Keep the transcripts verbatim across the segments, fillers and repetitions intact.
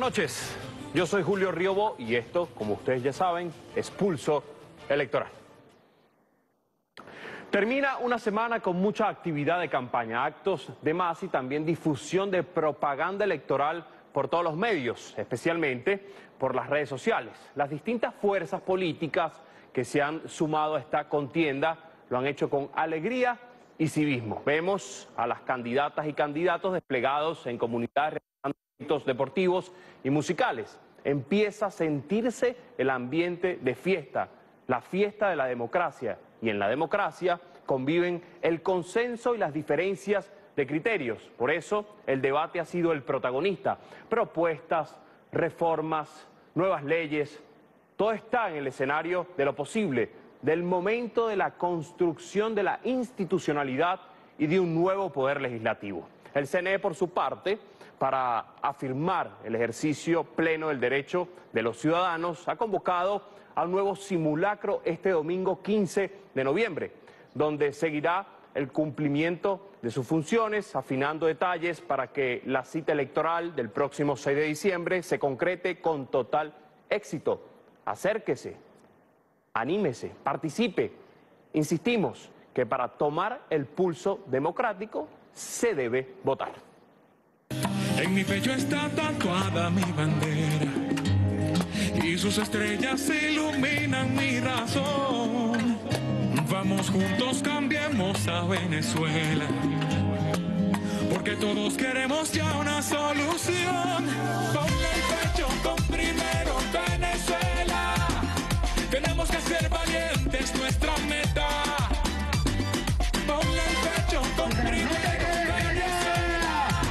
noches, yo soy Julio Riobó y esto, como ustedes ya saben, es Pulso Electoral. Termina una semana con mucha actividad de campaña, actos de masa y también difusión de propaganda electoral por todos los medios, especialmente por las redes sociales. Las distintas fuerzas políticas que se han sumado a esta contienda lo han hecho con alegría y civismo. Vemos a las candidatas y candidatos desplegados en comunidades, deportivos y musicales. Empieza a sentirse el ambiente de fiesta, la fiesta de la democracia, y en la democracia conviven el consenso y las diferencias de criterios. Por eso el debate ha sido el protagonista. Propuestas, reformas, nuevas leyes, todo está en el escenario de lo posible, del momento de la construcción de la institucionalidad y de un nuevo poder legislativo. El C N E, por su parte, para afirmar el ejercicio pleno del derecho de los ciudadanos, ha convocado a un nuevo simulacro este domingo quince de noviembre, donde seguirá el cumplimiento de sus funciones, afinando detalles para que la cita electoral del próximo seis de diciembre se concrete con total éxito. Acérquese, anímese, participe. Insistimos que para tomar el pulso democrático se debe votar. En mi pecho está tatuada mi bandera y sus estrellas iluminan mi razón. Vamos juntos, cambiemos a Venezuela, porque todos queremos ya una solución. Ponle el pecho con primero Venezuela, tenemos que ser valientes, nuestra meta. Ponle el pecho con primero Venezuela.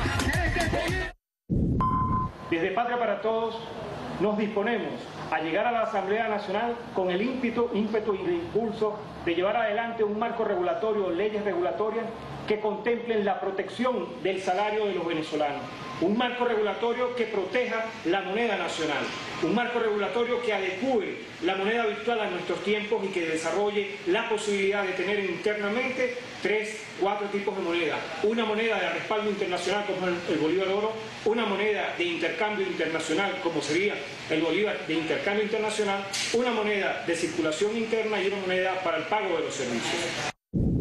Desde Patria para Todos nos disponemos a llegar a la Asamblea Nacional con el ímpetu, ímpetu y el impulso de llevar adelante un marco regulatorio, leyes regulatorias que contemplen la protección del salario de los venezolanos, un marco regulatorio que proteja la moneda nacional, un marco regulatorio que adecue la moneda virtual a nuestros tiempos y que desarrolle la posibilidad de tener internamente tres, cuatro tipos de moneda. Una moneda de respaldo internacional como el, el bolívar oro, una moneda de intercambio internacional como sería el bolívar de intercambio internacional, una moneda de circulación interna y una moneda para el pago de los servicios.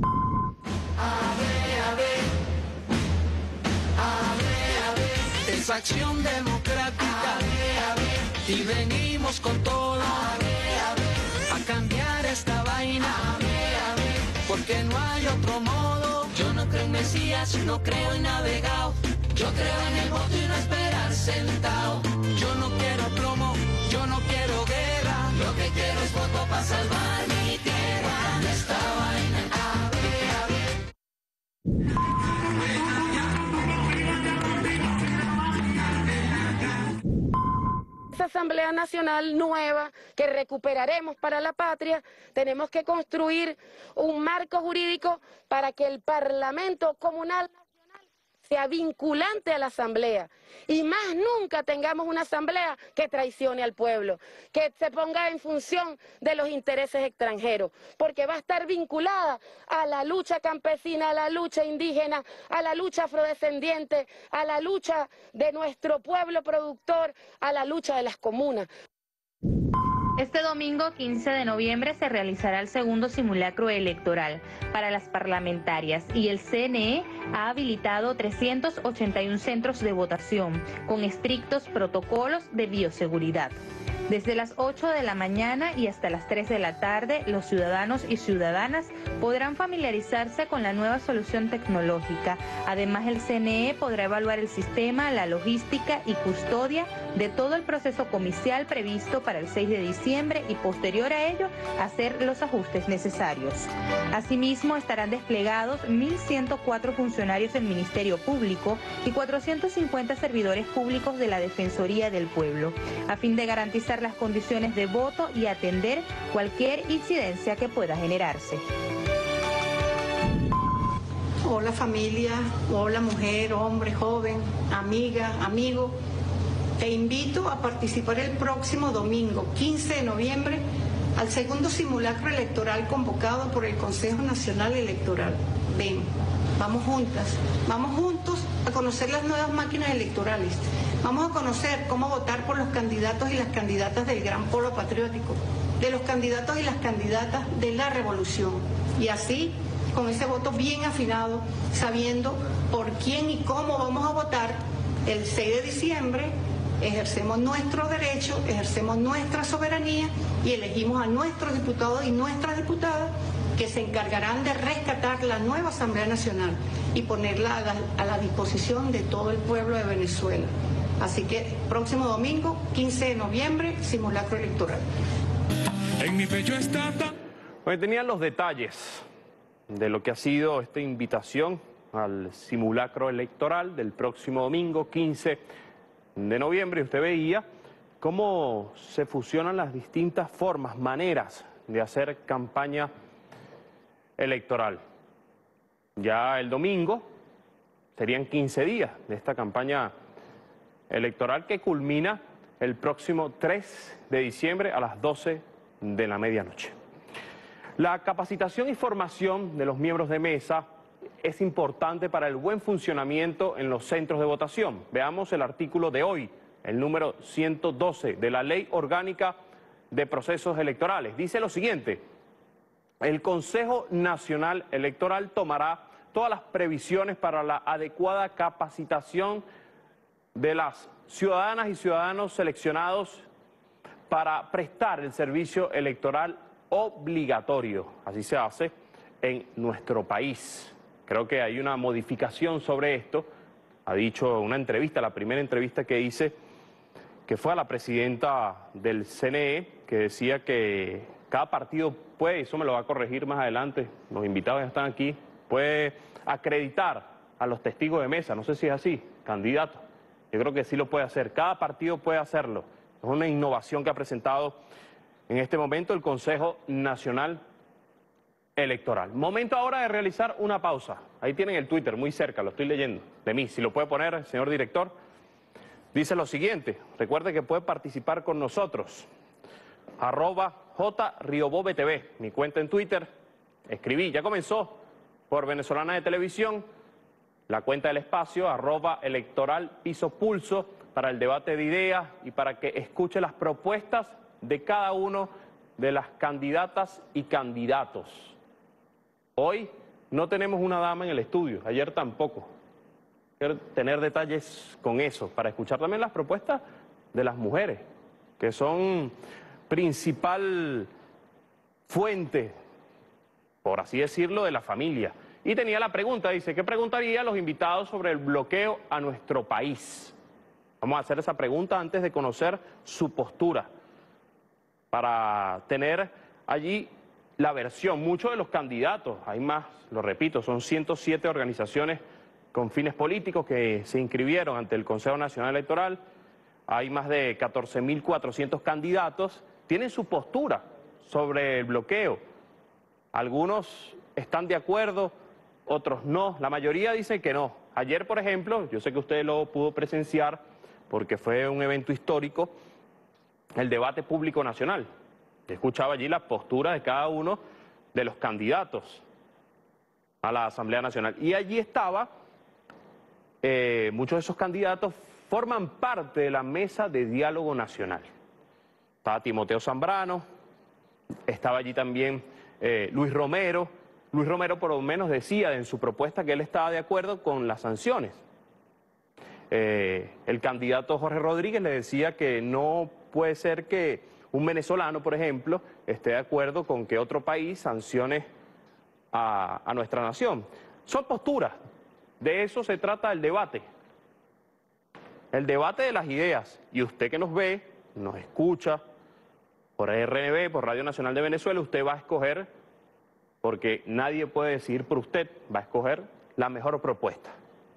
Es acción democrática y venimos con todo a cambiar esta vaina, porque no hay otro modo. Yo no creo en Mesías, no creo en navegado, yo creo en el voto y no esperar sentado. Yo no quiero plomo, yo no quiero guerra, lo que quiero es voto para salvar mi tierra. Cambia esta vaina, a ver, a ver. Esa Asamblea Nacional nueva que recuperaremos para la patria, tenemos que construir un marco jurídico para que el Parlamento Comunal Nacional sea vinculante a la Asamblea y más nunca tengamos una Asamblea que traicione al pueblo, que se ponga en función de los intereses extranjeros, porque va a estar vinculada a la lucha campesina, a la lucha indígena, a la lucha afrodescendiente, a la lucha de nuestro pueblo productor, a la lucha de las comunas. Este domingo quince de noviembre se realizará el segundo simulacro electoral para las parlamentarias y el C N E ha habilitado trescientos ochenta y uno centros de votación con estrictos protocolos de bioseguridad. Desde las ocho de la mañana y hasta las tres de la tarde, los ciudadanos y ciudadanas podrán familiarizarse con la nueva solución tecnológica. Además, el C N E podrá evaluar el sistema, la logística y custodia de todo el proceso comicial previsto para el seis de diciembre y posterior a ello, hacer los ajustes necesarios. Asimismo, estarán desplegados mil ciento cuatro funcionarios del Ministerio Público y cuatrocientos cincuenta servidores públicos de la Defensoría del Pueblo, a fin de garantizar las condiciones de voto y atender cualquier incidencia que pueda generarse. Hola familia, hola mujer, hombre, joven, amiga, amigo. Te invito a participar el próximo domingo, quince de noviembre, al segundo simulacro electoral convocado por el Consejo Nacional Electoral. Ven, vamos juntas, vamos juntos a conocer las nuevas máquinas electorales, Vamos a conocer cómo votar por los candidatos y las candidatas del Gran Polo Patriótico, de los candidatos y las candidatas de la revolución. Y así, con ese voto bien afinado, sabiendo por quién y cómo vamos a votar, el seis de diciembre ejercemos nuestro derecho, ejercemos nuestra soberanía y elegimos a nuestros diputados y nuestras diputadas que se encargarán de rescatar la nueva Asamblea Nacional y ponerla a la, a la disposición de todo el pueblo de Venezuela. Así que próximo domingo, quince de noviembre, simulacro electoral. En mi pecho está... Bueno, tenían los detalles de lo que ha sido esta invitación al simulacro electoral del próximo domingo, quince de noviembre. Usted veía cómo se fusionan las distintas formas, maneras de hacer campaña electoral. Ya el domingo serían quince días de esta campaña electoral que culmina el próximo tres de diciembre a las doce de la medianoche. La capacitación y formación de los miembros de mesa es importante para el buen funcionamiento en los centros de votación. Veamos el artículo de hoy, el número ciento doce de la Ley Orgánica de Procesos Electorales. Dice lo siguiente: el Consejo Nacional Electoral tomará todas las previsiones para la adecuada capacitación de las ciudadanas y ciudadanos seleccionados para prestar el servicio electoral obligatorio. Así se hace en nuestro país. Creo que hay una modificación sobre esto. Ha dicho una entrevista, la primera entrevista que hice, que fue a la presidenta del C N E, que decía que cada partido puede, eso me lo va a corregir más adelante, los invitados ya están aquí, puede acreditar a los testigos de mesa, no sé si es así, candidatos. Yo creo que sí lo puede hacer, cada partido puede hacerlo. Es una innovación que ha presentado en este momento el Consejo Nacional Electoral. Momento ahora de realizar una pausa. Ahí tienen el Twitter, muy cerca, lo estoy leyendo, de mí. Si lo puede poner, señor director. Dice lo siguiente, recuerde que puede participar con nosotros. Arroba J Riobó T V, mi cuenta en Twitter. Escribí, ya comenzó por Venezolana de Televisión. La cuenta del espacio, arroba electoral piso pulso, para el debate de ideas y para que escuche las propuestas de cada uno de las candidatas y candidatos. Hoy no tenemos una dama en el estudio, ayer tampoco. Quiero tener detalles con eso, para escuchar también las propuestas de las mujeres, que son principal fuente, por así decirlo, de la familia. Y tenía la pregunta, dice, ¿qué preguntaría a los invitados sobre el bloqueo a nuestro país? Vamos a hacer esa pregunta antes de conocer su postura, para tener allí la versión. Muchos de los candidatos, hay más, lo repito, son ciento siete organizaciones con fines políticos que se inscribieron ante el Consejo Nacional Electoral. Hay más de catorce mil cuatrocientos candidatos, tienen su postura sobre el bloqueo. Algunos están de acuerdo, otros no, la mayoría dicen que no. Ayer, por ejemplo, yo sé que usted lo pudo presenciar porque fue un evento histórico, el debate público nacional. Escuchaba allí la postura de cada uno de los candidatos a la Asamblea Nacional. Y allí estaba, eh, muchos de esos candidatos forman parte de la mesa de diálogo nacional. Estaba Timoteo Zambrano, estaba allí también eh, Luis Romero. Luis Romero por lo menos decía en su propuesta que él estaba de acuerdo con las sanciones. Eh, el candidato Jorge Rodríguez le decía que no puede ser que un venezolano, por ejemplo, esté de acuerdo con que otro país sancione a, a nuestra nación. Son posturas, de eso se trata el debate. El debate de las ideas. Y usted que nos ve, nos escucha por R N B, por Radio Nacional de Venezuela, usted va a escoger, porque nadie puede decidir por usted, va a escoger la mejor propuesta.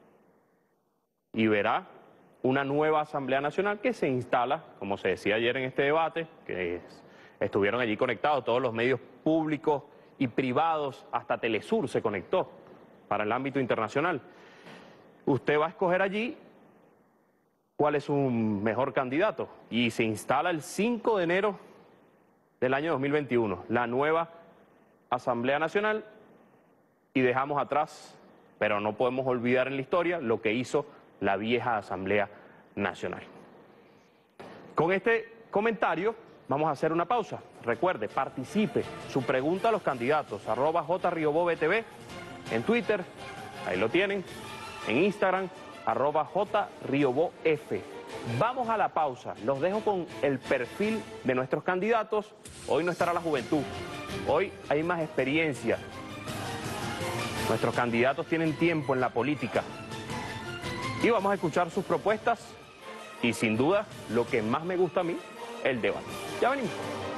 Y verá una nueva Asamblea Nacional que se instala, como se decía ayer en este debate, que es, estuvieron allí conectados todos los medios públicos y privados, hasta Telesur se conectó para el ámbito internacional. Usted va a escoger allí cuál es un mejor candidato y se instala el cinco de enero del año dos mil veintiuno, la nueva Asamblea Nacional, y dejamos atrás, pero no podemos olvidar en la historia lo que hizo la vieja Asamblea Nacional. Con este comentario vamos a hacer una pausa. Recuerde, participe, su pregunta a los candidatos, arroba jriobobtv, en Twitter, ahí lo tienen, en Instagram, arroba jriobof. Vamos a la pausa, los dejo con el perfil de nuestros candidatos. Hoy no estará la juventud, hoy hay más experiencia. Nuestros candidatos tienen tiempo en la política. Y vamos a escuchar sus propuestas y sin duda lo que más me gusta a mí, el debate. Ya venimos.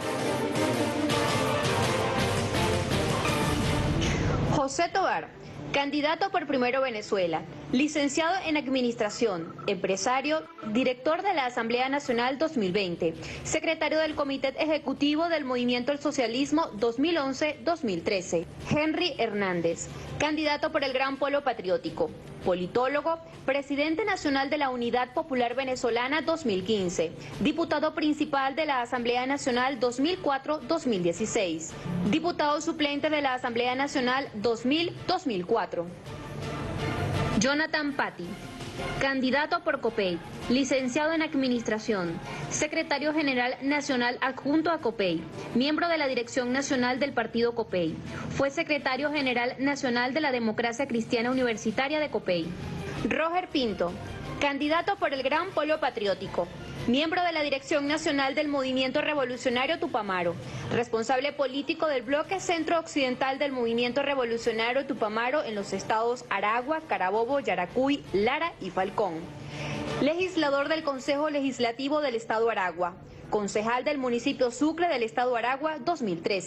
José Tovar, candidato por Primero Venezuela, licenciado en Administración, empresario, director de la Asamblea Nacional dos mil veinte, secretario del Comité Ejecutivo del Movimiento al Socialismo dos mil once a dos mil trece. Henry Hernández, candidato por el Gran Polo Patriótico, politólogo, presidente nacional de la Unidad Popular Venezolana dos mil quince, diputado principal de la Asamblea Nacional dos mil cuatro a dos mil dieciséis, diputado suplente de la Asamblea Nacional dos mil a dos mil cuatro. Jonathan Patti, candidato por COPEI, licenciado en Administración, secretario general nacional adjunto a COPEI, miembro de la Dirección Nacional del Partido COPEI. Fue secretario general nacional de la Democracia Cristiana Universitaria de COPEI. Roger Pinto, candidato por el Gran Polo Patriótico, miembro de la Dirección Nacional del Movimiento Revolucionario Tupamaro, responsable político del bloque centro-occidental del Movimiento Revolucionario Tupamaro en los estados Aragua, Carabobo, Yaracuy, Lara y Falcón. Legislador del Consejo Legislativo del Estado Aragua, concejal del municipio Sucre del Estado Aragua dos mil tres.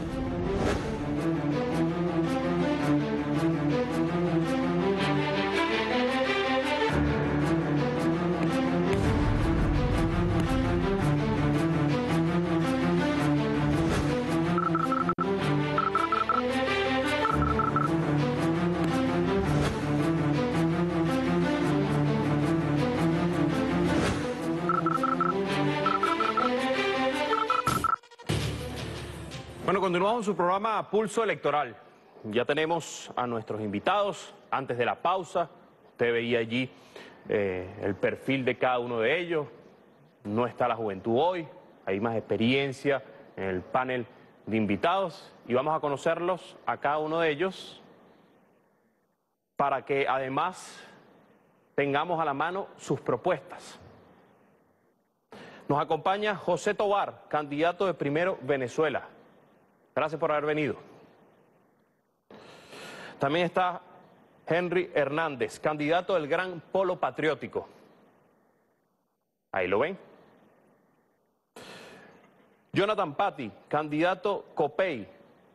Bueno, continuamos con su programa Pulso Electoral. Ya tenemos a nuestros invitados. Antes de la pausa, usted veía allí eh, el perfil de cada uno de ellos. No está la juventud hoy, hay más experiencia en el panel de invitados y vamos a conocerlos a cada uno de ellos para que además tengamos a la mano sus propuestas. Nos acompaña José Tovar, candidato de Primero Venezuela. Gracias por haber venido. También está Henry Hernández, candidato del Gran Polo Patriótico. Ahí lo ven. Jonathan Patti, candidato COPEI.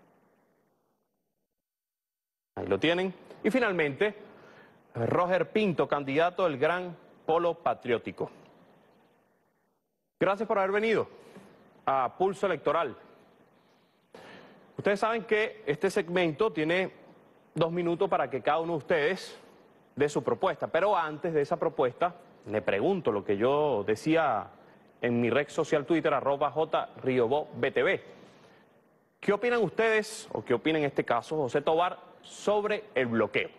Ahí lo tienen. Y finalmente, Roger Pinto, candidato del Gran Polo Patriótico. Gracias por haber venido a Pulso Electoral. Ustedes saben que este segmento tiene dos minutos para que cada uno de ustedes dé su propuesta. Pero antes de esa propuesta, le pregunto lo que yo decía en mi red social Twitter, arroba jriobobtv. ¿Qué opinan ustedes, o qué opina en este caso José Tovar, sobre el bloqueo?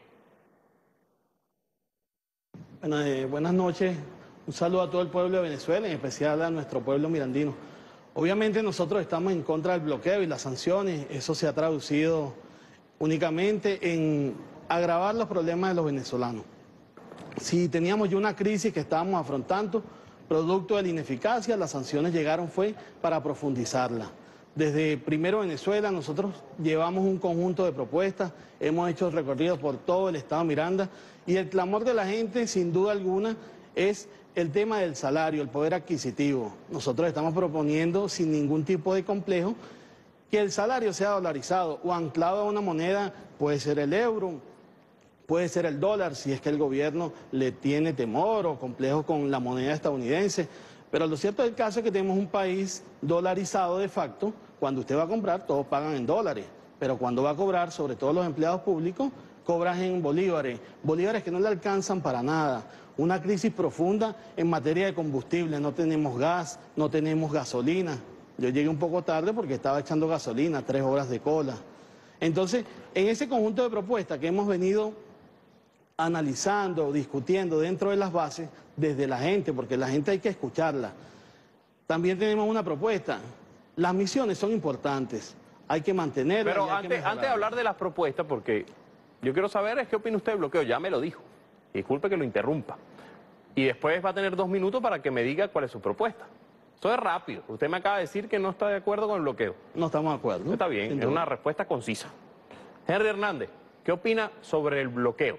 Bueno, eh, buenas noches. Un saludo a todo el pueblo de Venezuela, en especial a nuestro pueblo mirandino. Obviamente nosotros estamos en contra del bloqueo y las sanciones. Eso se ha traducido únicamente en agravar los problemas de los venezolanos. Si teníamos ya una crisis que estábamos afrontando, producto de la ineficacia, las sanciones llegaron fue para profundizarla. Desde Primero Venezuela nosotros llevamos un conjunto de propuestas, hemos hecho recorridos por todo el estado Miranda y el clamor de la gente sin duda alguna es el tema del salario, el poder adquisitivo. Nosotros estamos proponiendo sin ningún tipo de complejo que el salario sea dolarizado o anclado a una moneda, puede ser el euro, puede ser el dólar, si es que el gobierno le tiene temor o complejo con la moneda estadounidense. Pero lo cierto del caso es que tenemos un país dolarizado de facto. Cuando usted va a comprar, todos pagan en dólares, pero cuando va a cobrar, sobre todo los empleados públicos, cobran en bolívares, bolívares que no le alcanzan para nada. Una crisis profunda en materia de combustible, no tenemos gas, no tenemos gasolina. Yo llegué un poco tarde porque estaba echando gasolina, tres horas de cola. Entonces, en ese conjunto de propuestas que hemos venido analizando, discutiendo dentro de las bases desde la gente, porque la gente hay que escucharla. También tenemos una propuesta. Las misiones son importantes, hay que mantenerlas. Pero y hay antes, que antes de mejorarlas. hablar de las propuestas, porque yo quiero saber es qué opina usted del bloqueo, ya me lo dijo, disculpe que lo interrumpa. Y después va a tener dos minutos para que me diga cuál es su propuesta. Eso es rápido, usted me acaba de decir que no está de acuerdo con el bloqueo. No estamos de acuerdo. Está bien, Sin es duda. una respuesta concisa. Henry Hernández, ¿qué opina sobre el bloqueo?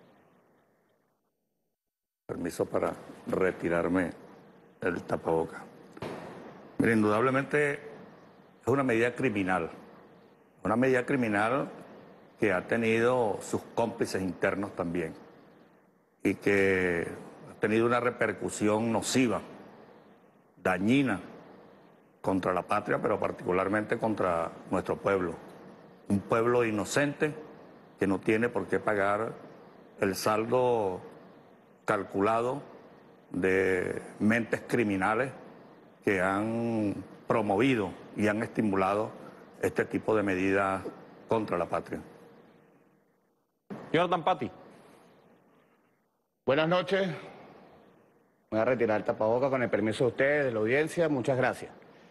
Permiso para retirarme el tapaboca. Mira, indudablemente es una medida criminal. Una medida criminal que ha tenido sus cómplices internos también. Y que ha tenido una repercusión nociva, dañina, contra la patria, pero particularmente contra nuestro pueblo. Un pueblo inocente que no tiene por qué pagar el saldo calculado de mentes criminales que han promovido y han estimulado este tipo de medidas contra la patria. Jonathan Patti. Buenas noches. Voy a retirar el tapaboca con el permiso de ustedes, de la audiencia. Muchas gracias.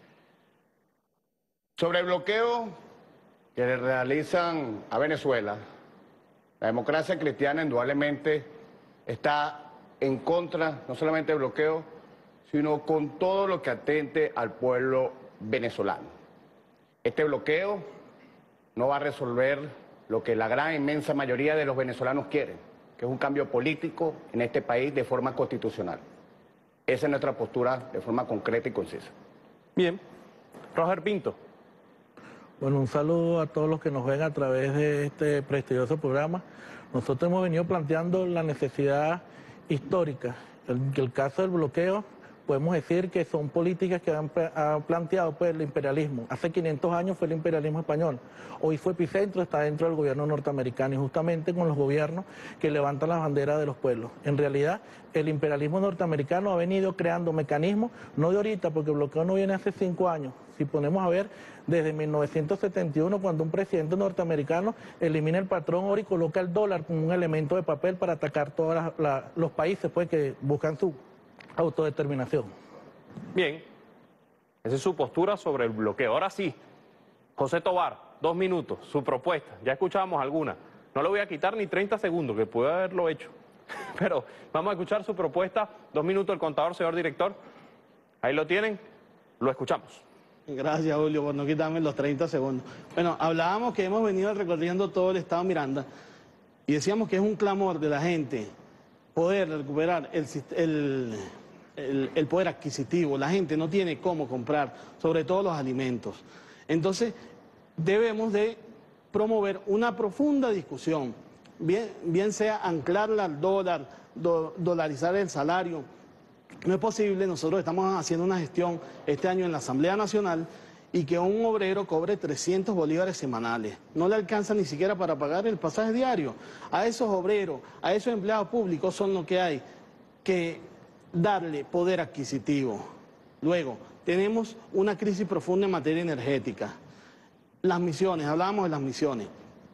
Sobre el bloqueo que le realizan a Venezuela, la democracia cristiana indudablemente está en contra, no solamente del bloqueo, sino con todo lo que atente al pueblo venezolano. Este bloqueo no va a resolver lo que la gran inmensa mayoría de los venezolanos quieren, que es un cambio político en este país de forma constitucional. Esa es nuestra postura de forma concreta y concisa. Bien. Roger Pinto. Bueno, un saludo a todos los que nos ven a través de este prestigioso programa. Nosotros hemos venido planteando la necesidad histórica. El, el caso del bloqueo, podemos decir que son políticas que han, ha planteado pues, el imperialismo. Hace quinientos años fue el imperialismo español. Hoy fue epicentro, está dentro del gobierno norteamericano y justamente con los gobiernos que levantan las banderas de los pueblos. En realidad, el imperialismo norteamericano ha venido creando mecanismos, no de ahorita, porque el bloqueo no viene hace cinco años. Si ponemos a ver, desde mil novecientos setenta y uno, cuando un presidente norteamericano elimina el patrón oro y coloca el dólar como un elemento de papel para atacar todos los países pues, que buscan su autodeterminación. Bien, esa es su postura sobre el bloqueo. Ahora sí, José Tobar, dos minutos, su propuesta. Ya escuchábamos alguna. No le voy a quitar ni treinta segundos, que pude haberlo hecho. Pero vamos a escuchar su propuesta. Dos minutos el contador, señor director. Ahí lo tienen, lo escuchamos. Gracias, Julio, por no quitarme los treinta segundos. Bueno, hablábamos que hemos venido recorriendo todo el estado Miranda y decíamos que es un clamor de la gente poder recuperar el, el, el, el poder adquisitivo. La gente no tiene cómo comprar, sobre todo los alimentos. Entonces, debemos de promover una profunda discusión, bien, bien sea anclarla al dólar, do, dolarizar el salario. No es posible, nosotros estamos haciendo una gestión este año en la Asamblea Nacional y que un obrero cobre trescientos bolívares semanales. No le alcanza ni siquiera para pagar el pasaje diario. A esos obreros, a esos empleados públicos son lo que hay que darle poder adquisitivo. Luego, tenemos una crisis profunda en materia energética. Las misiones, hablábamos de las misiones.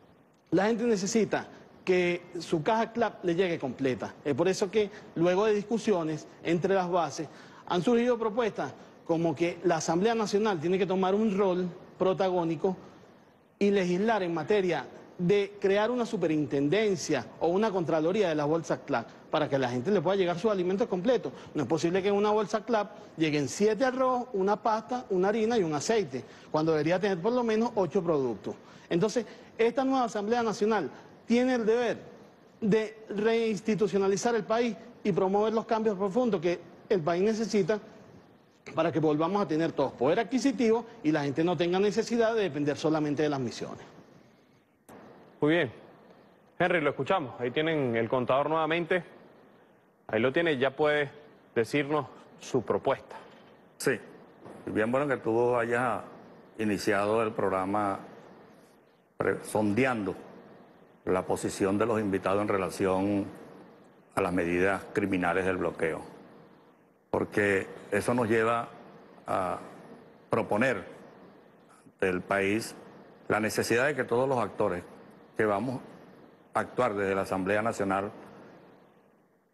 La gente necesita que su caja C L A P le llegue completa. Es por eso que luego de discusiones entre las bases han surgido propuestas como que la Asamblea Nacional tiene que tomar un rol protagónico y legislar en materia de crear una superintendencia o una contraloría de las bolsas C L A P para que la gente le pueda llegar sus alimentos completos. No es posible que en una bolsa C L A P lleguen siete arroz, una pasta, una harina y un aceite, cuando debería tener por lo menos ocho productos. Entonces, esta nueva Asamblea Nacional tiene el deber de reinstitucionalizar el país y promover los cambios profundos que el país necesita para que volvamos a tener todos poder adquisitivo y la gente no tenga necesidad de depender solamente de las misiones. Muy bien. Henry, lo escuchamos. Ahí tienen el contador nuevamente. Ahí lo tiene, ya puede decirnos su propuesta. Sí, bien bueno que tú hayas iniciado el programa sondeando la posición de los invitados en relación a las medidas criminales del bloqueo, porque eso nos lleva a proponer ante el país la necesidad de que todos los actores que vamos a actuar desde la Asamblea Nacional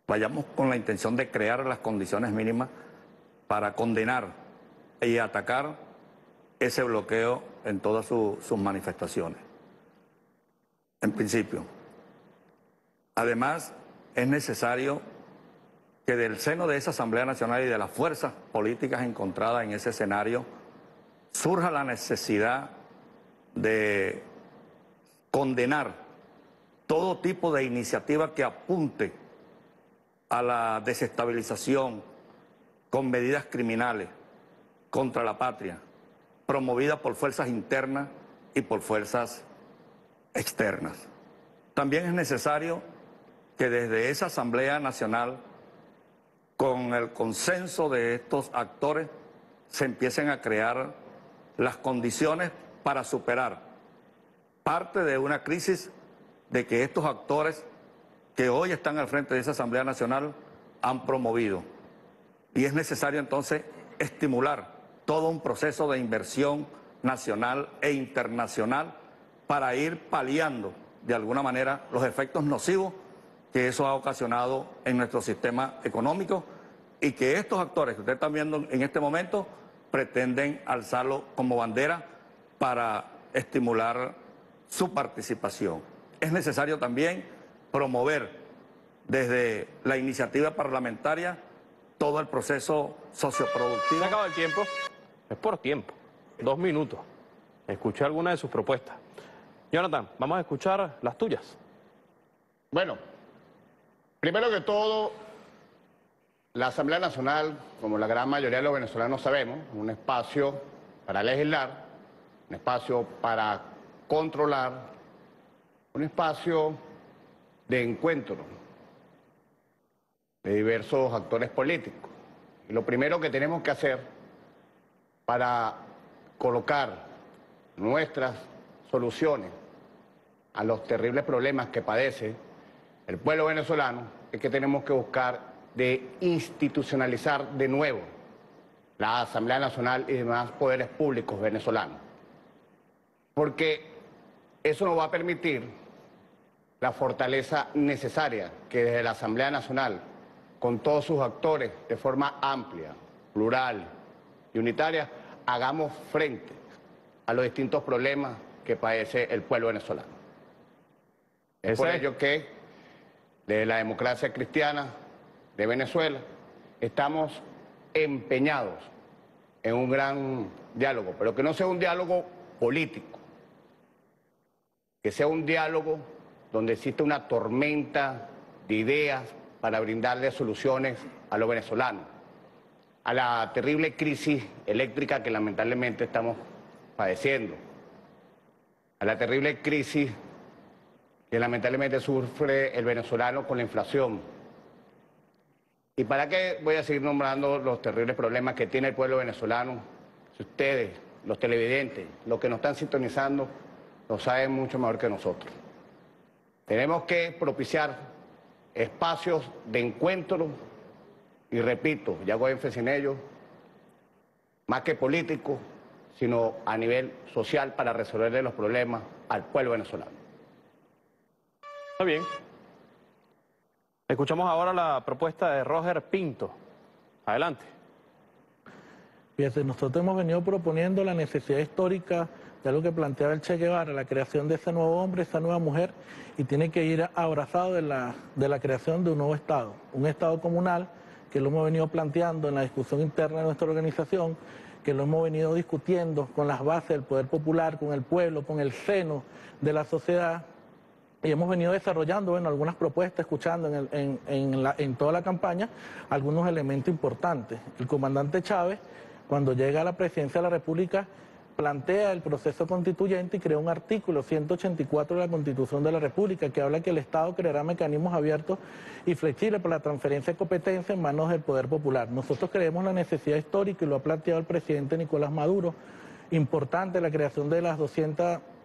vayamos con la intención de crear las condiciones mínimas para condenar y atacar ese bloqueo en todas su, sus manifestaciones. En principio. Además, es necesario que del seno de esa Asamblea Nacional y de las fuerzas políticas encontradas en ese escenario surja la necesidad de condenar todo tipo de iniciativa que apunte a la desestabilización con medidas criminales contra la patria, promovida por fuerzas internas y por fuerzas externas. También es necesario que desde esa Asamblea Nacional, con el consenso de estos actores, se empiecen a crear las condiciones para superar parte de una crisis de que estos actores que hoy están al frente de esa Asamblea Nacional han promovido. Y es necesario entonces estimular todo un proceso de inversión nacional e internacional para ir paliando de alguna manera los efectos nocivos que eso ha ocasionado en nuestro sistema económico y que estos actores que ustedes están viendo en este momento pretenden alzarlo como bandera para estimular su participación. Es necesario también promover desde la iniciativa parlamentaria todo el proceso socioproductivo. Se acaba el tiempo, es por tiempo, dos minutos. Escuché alguna de sus propuestas. Jonathan, vamos a escuchar las tuyas. Bueno, primero que todo, la Asamblea Nacional, como la gran mayoría de los venezolanos sabemos, es un espacio para legislar, un espacio para controlar, un espacio de encuentro de diversos actores políticos. Y lo primero que tenemos que hacer para colocar nuestras soluciones a los terribles problemas que padece el pueblo venezolano es que tenemos que buscar de institucionalizar de nuevo la Asamblea Nacional y demás poderes públicos venezolanos. Porque eso nos va a permitir la fortaleza necesaria que desde la Asamblea Nacional, con todos sus actores, de forma amplia, plural y unitaria, hagamos frente a los distintos problemas que padece el pueblo venezolano. Es por ello que desde la democracia cristiana de Venezuela estamos empeñados en un gran diálogo, pero que no sea un diálogo político, que sea un diálogo donde exista una tormenta de ideas para brindarle soluciones a los venezolanos, a la terrible crisis eléctrica que lamentablemente estamos padeciendo, a la terrible crisis que lamentablemente sufre el venezolano con la inflación. ¿Y para qué voy a seguir nombrando los terribles problemas que tiene el pueblo venezolano? Si ustedes, los televidentes, los que nos están sintonizando, lo saben mucho mejor que nosotros. Tenemos que propiciar espacios de encuentro y, repito, ya hago énfasis en ello, más que político, sino a nivel social para resolverle los problemas al pueblo venezolano. Está bien. Escuchamos ahora la propuesta de Roger Pinto. Adelante. Fíjense, nosotros hemos venido proponiendo la necesidad histórica de algo que planteaba el Che Guevara, la creación de ese nuevo hombre, esa nueva mujer, y tiene que ir abrazado de la, de la creación de un nuevo Estado, un Estado comunal, que lo hemos venido planteando en la discusión interna de nuestra organización, que lo hemos venido discutiendo con las bases del poder popular, con el pueblo, con el seno de la sociedad, y hemos venido desarrollando, bueno, algunas propuestas, escuchando en, el, en, en, la, en toda la campaña algunos elementos importantes. El comandante Chávez, cuando llega a la presidencia de la República, plantea el proceso constituyente y crea un artículo ciento ochenta y cuatro de la Constitución de la República que habla que el Estado creará mecanismos abiertos y flexibles para la transferencia de competencia en manos del poder popular. Nosotros creemos la necesidad histórica, y lo ha planteado el presidente Nicolás Maduro, importante la creación de las doscientas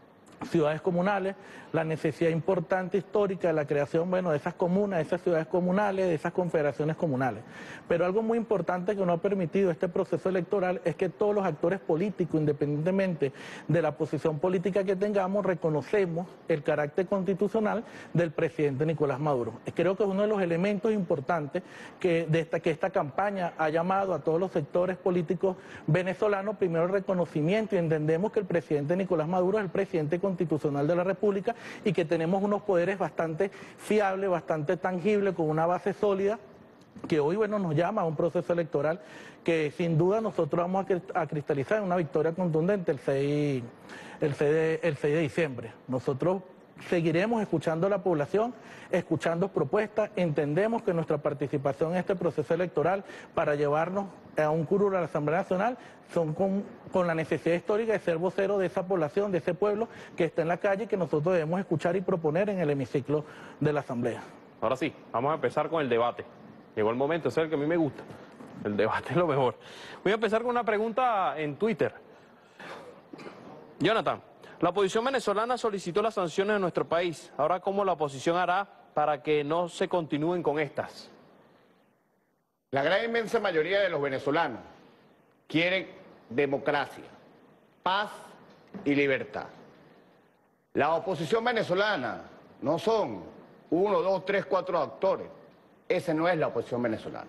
ciudades comunales, la necesidad importante histórica de la creación, bueno, de esas comunas, de esas ciudades comunales, de esas confederaciones comunales. Pero algo muy importante que no ha permitido este proceso electoral es que todos los actores políticos, independientemente de la posición política que tengamos, reconocemos el carácter constitucional del presidente Nicolás Maduro. Creo que es uno de los elementos importantes que, de esta, que esta campaña ha llamado a todos los sectores políticos venezolanos, primero el reconocimiento, y entendemos que el presidente Nicolás Maduro es el presidente constitucional de la República y que tenemos unos poderes bastante fiables, bastante tangibles, con una base sólida, que hoy, bueno, nos llama a un proceso electoral que sin duda nosotros vamos a cristalizar en una victoria contundente el seis, el seis de, el seis de diciembre. Nosotros seguiremos escuchando a la población, escuchando propuestas. Entendemos que nuestra participación en este proceso electoral para llevarnos a un curul a la Asamblea Nacional son con, con la necesidad histórica de ser vocero de esa población, de ese pueblo que está en la calle y que nosotros debemos escuchar y proponer en el hemiciclo de la Asamblea. Ahora sí, vamos a empezar con el debate. Llegó el momento, ese es el que a mí me gusta. El debate es lo mejor. Voy a empezar con una pregunta en Twitter. Jonathan, la oposición venezolana solicitó las sanciones de nuestro país. Ahora, ¿cómo la oposición hará para que no se continúen con estas? La gran inmensa mayoría de los venezolanos quieren democracia, paz y libertad. La oposición venezolana no son uno, dos, tres, cuatro actores. Esa no es la oposición venezolana.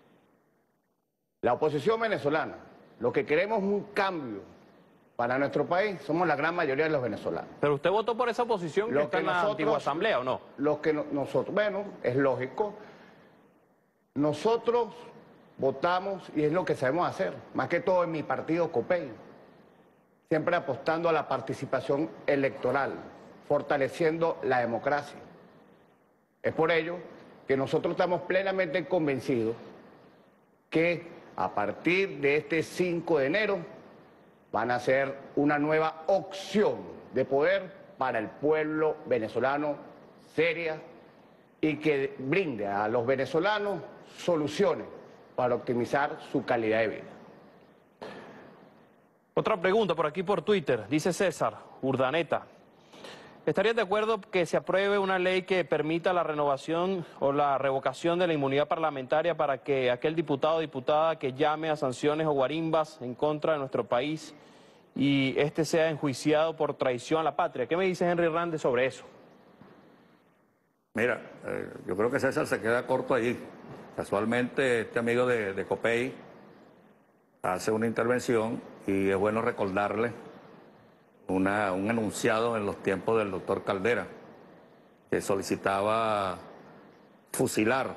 La oposición venezolana, lo que queremos es un cambio para nuestro país, somos la gran mayoría de los venezolanos. ¿Pero usted votó por esa oposición que Lo está que en la nosotros- antigua asamblea o no? Lo que no- nosotros, bueno, es lógico. Nosotros votamos y es lo que sabemos hacer, más que todo en mi partido COPEI, siempre apostando a la participación electoral, fortaleciendo la democracia. Es por ello que nosotros estamos plenamente convencidos que a partir de este cinco de enero van a ser una nueva opción de poder para el pueblo venezolano seria y que brinde a los venezolanos soluciones para optimizar su calidad de vida. Otra pregunta por aquí por Twitter, dice César Urdaneta. ¿Estarías de acuerdo que se apruebe una ley que permita la renovación o la revocación de la inmunidad parlamentaria para que aquel diputado o diputada que llame a sanciones o guarimbas en contra de nuestro país y este sea enjuiciado por traición a la patria? ¿Qué me dice Henry Hernández sobre eso? Mira, eh, yo creo que César se queda corto allí. Casualmente este amigo de, de COPEI hace una intervención y es bueno recordarle una, un enunciado en los tiempos del doctor Caldera que solicitaba fusilar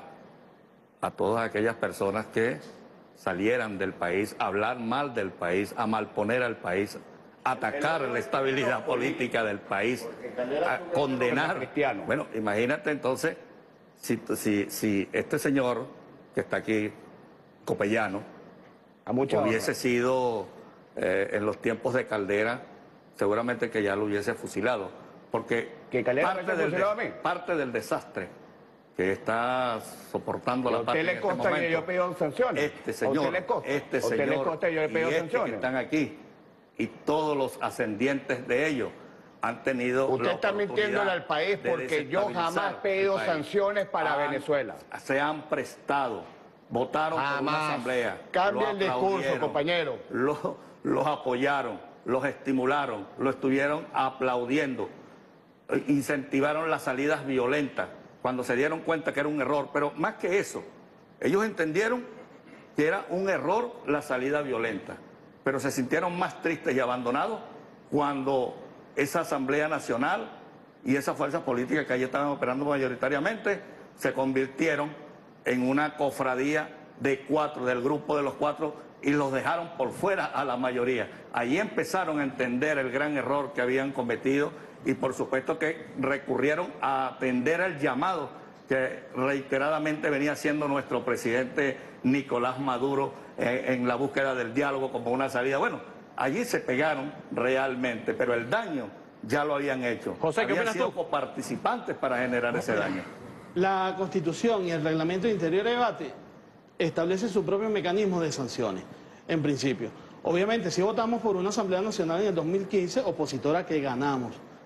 a todas aquellas personas que salieran del país, a hablar mal del país, a malponer al país, a atacar la estabilidad política del país, a condenar. Bueno, imagínate entonces si, si, si este señor que está aquí, copellano, hubiese sido eh, en los tiempos de Caldera, seguramente que ya lo hubiese fusilado, porque ¿Que Caldera parte, me del fusiló a des- mí? parte del desastre que está soportando la ¿A usted patria le en este consta que momento, yo he pedido sanciones? este ¿A señor, usted le consta? este ¿A usted señor le consta que yo le he y pedido este sanciones? que están aquí y todos los ascendientes de ellos han tenido Usted la está oportunidad mintiéndole al país de porque yo desestabilizar jamás he el pedido país. sanciones para Han- Venezuela. Se han prestado, votaron por una Jamás. asamblea. Cambie lo el discurso, aplaudieron, compañero. lo- los apoyaron, los estimularon, lo estuvieron aplaudiendo, eh, incentivaron las salidas violentas cuando se dieron cuenta que era un error. Pero más que eso, ellos entendieron que era un error la salida violenta, pero se sintieron más tristes y abandonados cuando esa Asamblea Nacional y esas fuerzas políticas que allí estaban operando mayoritariamente se convirtieron en una cofradía de cuatro, del grupo de los cuatro, y los dejaron por fuera a la mayoría. Allí empezaron a entender el gran error que habían cometido y por supuesto que recurrieron a atender el llamado que reiteradamente venía haciendo nuestro presidente Nicolás Maduro eh, en la búsqueda del diálogo como una salida. Bueno, allí se pegaron realmente, pero el daño ya lo habían hecho. José, ¿qué habían opinas sido tú? coparticipantes para generar ese daño. La Constitución y el Reglamento de Interior y Debate establecen su propio mecanismo de sanciones, en principio. Obviamente, si votamos por una Asamblea Nacional en el dos mil quince, opositora que ganamos,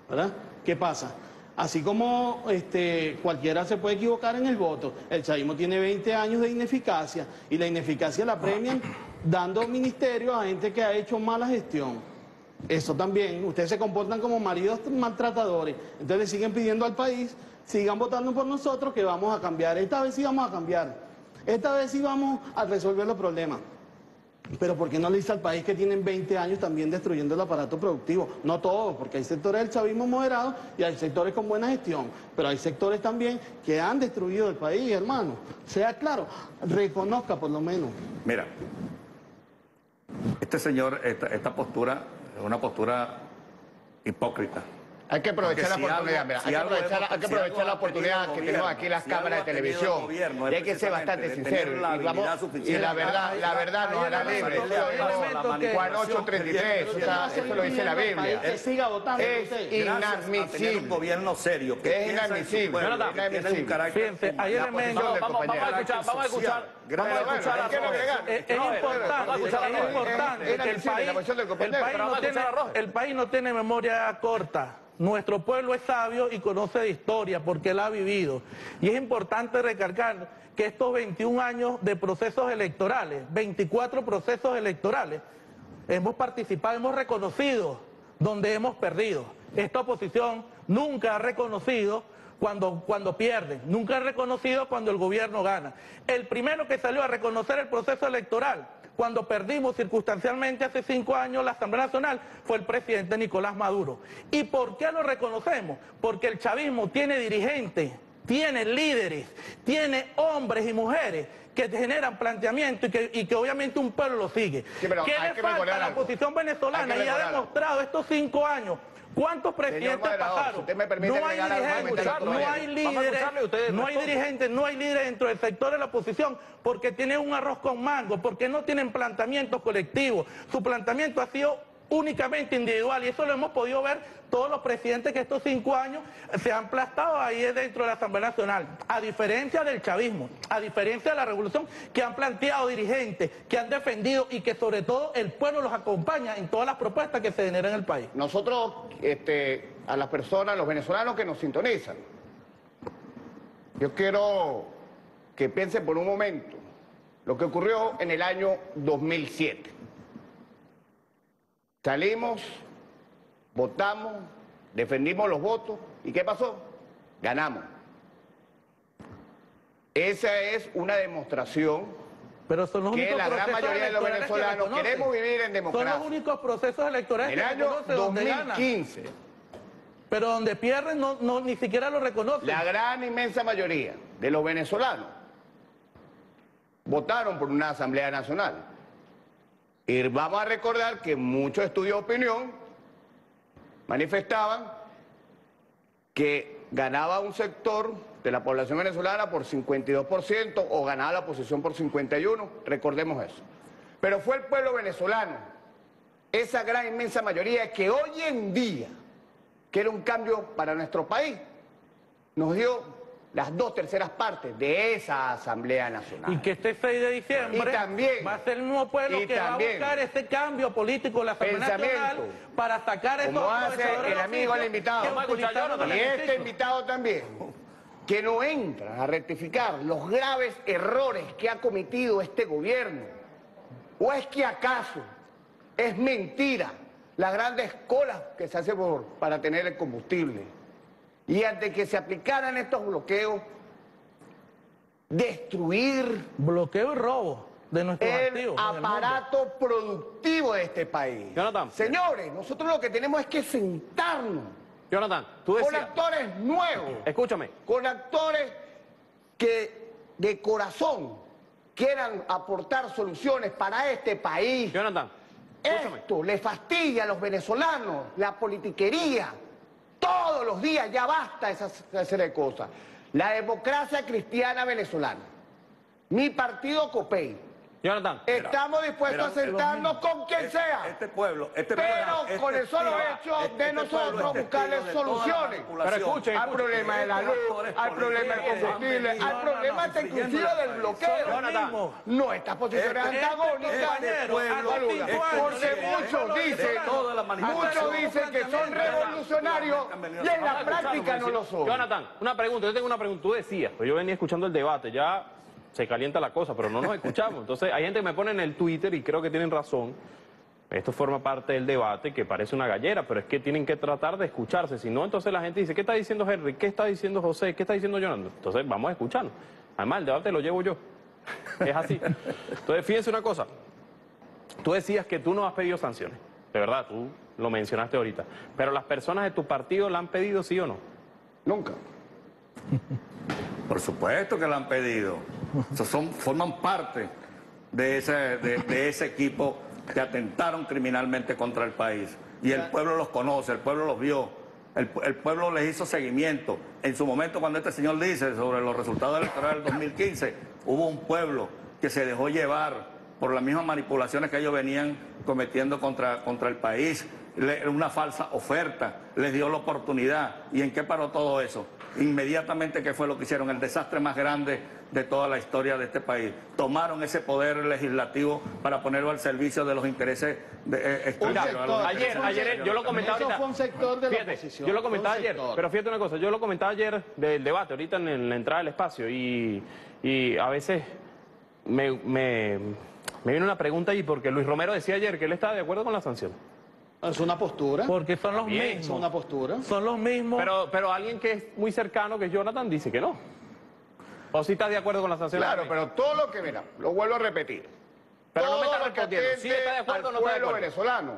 ¿verdad? ¿Qué pasa? Así como este, cualquiera se puede equivocar en el voto, el chavismo tiene veinte años de ineficacia y la ineficacia la premian dando ministerios a gente que ha hecho mala gestión. Eso también, ustedes se comportan como maridos maltratadores, entonces le siguen pidiendo al país, sigan votando por nosotros que vamos a cambiar, esta vez sí vamos a cambiar, esta vez sí vamos a resolver los problemas. Pero ¿por qué no le dice al país que tienen veinte años también destruyendo el aparato productivo? No todo, porque hay sectores del chavismo moderado y hay sectores con buena gestión, pero hay sectores también que han destruido el país, hermano. Sea claro, reconozca por lo menos. Mira, este señor, esta, esta postura es una postura hipócrita. Hay que aprovechar Porque la si oportunidad, algo- mira, si hay que algo aprovechar, hemos- hay que si aprovechar algo la ha oportunidad tenido que el tenemos gobierno, aquí las si algo cámaras ha de tenido el televisión. gobierno, es Y hay que ser bastante precisamente de sincero. tener la Y, vamos- habilidad y suficiente la verdad, la verdad nos hará libre. Juan ocho treinta y tres, o sea, eso lo dice la Biblia. Que siga votando. Es usted. tener un inadmisible. gobierno serio que Es piensa en su inadmisible. pueblo, Jonathan, que tiene un inadmisible. carácter Fíjense, hay la elementos- posición del Vamos, vamos a compañero. escuchar, vamos a escuchar, vamos a escuchar a ¿Qué es lo que Roger. gana? Es, es No, importante, vamos a escuchar a es Roger. importante Es- es que el inadmisible la país, posición del el compañero. país Pero no vamos a tiene, escuchar a Roger. el país no tiene memoria corta. Nuestro pueblo es sabio y conoce de historia porque él ha vivido. Y es importante recalcar que estos veintiún años de procesos electorales, veinticuatro procesos electorales, hemos participado, hemos reconocido donde hemos perdido. Esta oposición nunca ha reconocido cuando, cuando pierde, nunca ha reconocido cuando el gobierno gana. El primero que salió a reconocer el proceso electoral cuando perdimos circunstancialmente hace cinco años la Asamblea Nacional fue el presidente Nicolás Maduro. ¿Y por qué lo reconocemos? Porque el chavismo tiene dirigentes, tiene líderes, tiene hombres y mujeres que generan planteamiento y que, y que obviamente un pueblo lo sigue. Sí, pero ¿Qué hay le que falta recordar a la algo. oposición venezolana? Hay que Y ha recordar algo. demostrado estos cinco años. ¿Cuántos presidentes moderador, pasaron? si usted me permite no hay agregar algo, dirigentes, vamos a no hay Vamos a líderes, escucharle, ustedes no hay responden. dirigentes, no hay líderes dentro del sector de la oposición porque tienen un arroz con mango, porque no tienen planteamientos colectivos. Su planteamiento ha sido únicamente individual y eso lo hemos podido ver todos los presidentes que estos cinco años se han aplastado ahí dentro de la Asamblea Nacional, a diferencia del chavismo, a diferencia de la revolución que han planteado dirigentes, que han defendido y que sobre todo el pueblo los acompaña en todas las propuestas que se generan en el país. Nosotros, este, a las personas, los venezolanos que nos sintonizan, yo quiero que piensen por un momento lo que ocurrió en el año dos mil siete. Salimos, votamos, defendimos los votos, ¿y qué pasó? Ganamos. Esa es una demostración Pero son los que únicos la gran procesos mayoría de los electorales que venezolanos reconocen. queremos vivir en democracia. Son los únicos procesos electorales En el que año reconocen dos donde mil ganan. quince, Pero donde pierden no, no, ni siquiera lo reconocen. la gran inmensa mayoría de los venezolanos votaron por una Asamblea Nacional. Y vamos a recordar que muchos estudios de opinión manifestaban que ganaba un sector de la población venezolana por cincuenta y dos por ciento o ganaba la oposición por cincuenta y uno por ciento, recordemos eso. Pero fue el pueblo venezolano, esa gran inmensa mayoría que hoy en día quiere un cambio para nuestro país, nos dio las dos terceras partes de esa Asamblea Nacional. Y que este seis de diciembre Y también- va a ser el mismo pueblo y que también- va a buscar ese cambio político en la Asamblea Pensamiento. Nacional para sacar esos Como hace aprovechadores el del amigo, oficio el invitado. que Vamos a escuchar, utilizaron Jonathan. Y el este beneficio. invitado también, que no entra a rectificar los graves errores que ha cometido este gobierno. ¿O es que acaso es mentira las grandes colas que se hacen por, para tener el combustible? Y antes que se aplicaran estos bloqueos, destruir Bloqueo y robo de nuestros el activos. en el mundo. aparato productivo de este país. Jonathan. Señores, nosotros lo que tenemos es que sentarnos Jonathan, tú con decías, actores nuevos, escúchame, con actores que de corazón quieran aportar soluciones para este país. Jonathan, escúchame. Esto le fastidia a los venezolanos, la politiquería. Todos los días ya basta esa esa serie de cosas. La democracia cristiana venezolana, mi partido COPEI, Jonathan. Estamos dispuestos a sentarnos con quien sea. Este pueblo, este pero pueblo, con este el solo pueblo, hecho este, de este nosotros pueblo es buscarle testigo de toda la soluciones. manipulación. Pero escuchen, Hay problemas de la luz, hay problemas del combustible, hay problemas hasta inclusive del bloqueo. No, estas posiciones antagónicas, porque muchos dicen, muchos dicen que son revolucionarios y en la práctica no lo son. Jonathan, una pregunta, yo tengo una pregunta. Tú decías, pues yo venía escuchando el debate, ya se calienta la cosa, pero no nos escuchamos. Entonces hay gente que me pone en el Twitter y creo que tienen razón. Esto forma parte del debate que parece una gallera, pero es que tienen que tratar de escucharse. Si no, entonces la gente dice, ¿qué está diciendo Henry? ¿Qué está diciendo José? ¿Qué está diciendo Jonathan? Entonces vamos a escucharnos. Además, el debate lo llevo yo. Es así. Entonces, fíjense una cosa. Tú decías que tú no has pedido sanciones. De verdad, tú lo mencionaste ahorita. Pero las personas de tu partido la han pedido, ¿sí o no? Nunca. Por supuesto que la han pedido. O sea, son, forman parte de ese, de, de ese equipo que atentaron criminalmente contra el país. Y el pueblo los conoce, el pueblo los vio, el, el pueblo les hizo seguimiento. En su momento, cuando este señor dice sobre los resultados electorales del dos mil quince, hubo un pueblo que se dejó llevar por las mismas manipulaciones que ellos venían cometiendo contra, contra el país. Le, una falsa oferta, les dio la oportunidad. ¿Y en qué paró todo eso? Inmediatamente, ¿qué fue lo que hicieron? El desastre más grande de toda la historia de este país. Tomaron ese poder legislativo para ponerlo al servicio de los intereses de, eh, extranjeros. Sector, ayer, ayer, yo lo comentaba ahorita. Eso fue un sector de fíjate, la oposición. Yo lo comentaba ayer, sector. pero fíjate una cosa, yo lo comentaba ayer del debate, ahorita en, en la entrada del espacio, y, y a veces me, me, me viene una pregunta ahí, porque Luis Romero decía ayer que él estaba de acuerdo con la sanción. Es una postura. Porque son los Bien, mismos. Es una postura. Son los mismos. Pero, pero alguien que es muy cercano, que es Jonathan, dice que no. ¿O si estás de acuerdo con la sanción? Claro, pero todo lo que, mira, lo vuelvo a repetir. Pero todo no me está lo que respondiendo. ¿Sí está de atente acuerdo o al no está de pueblo acuerdo? venezolano.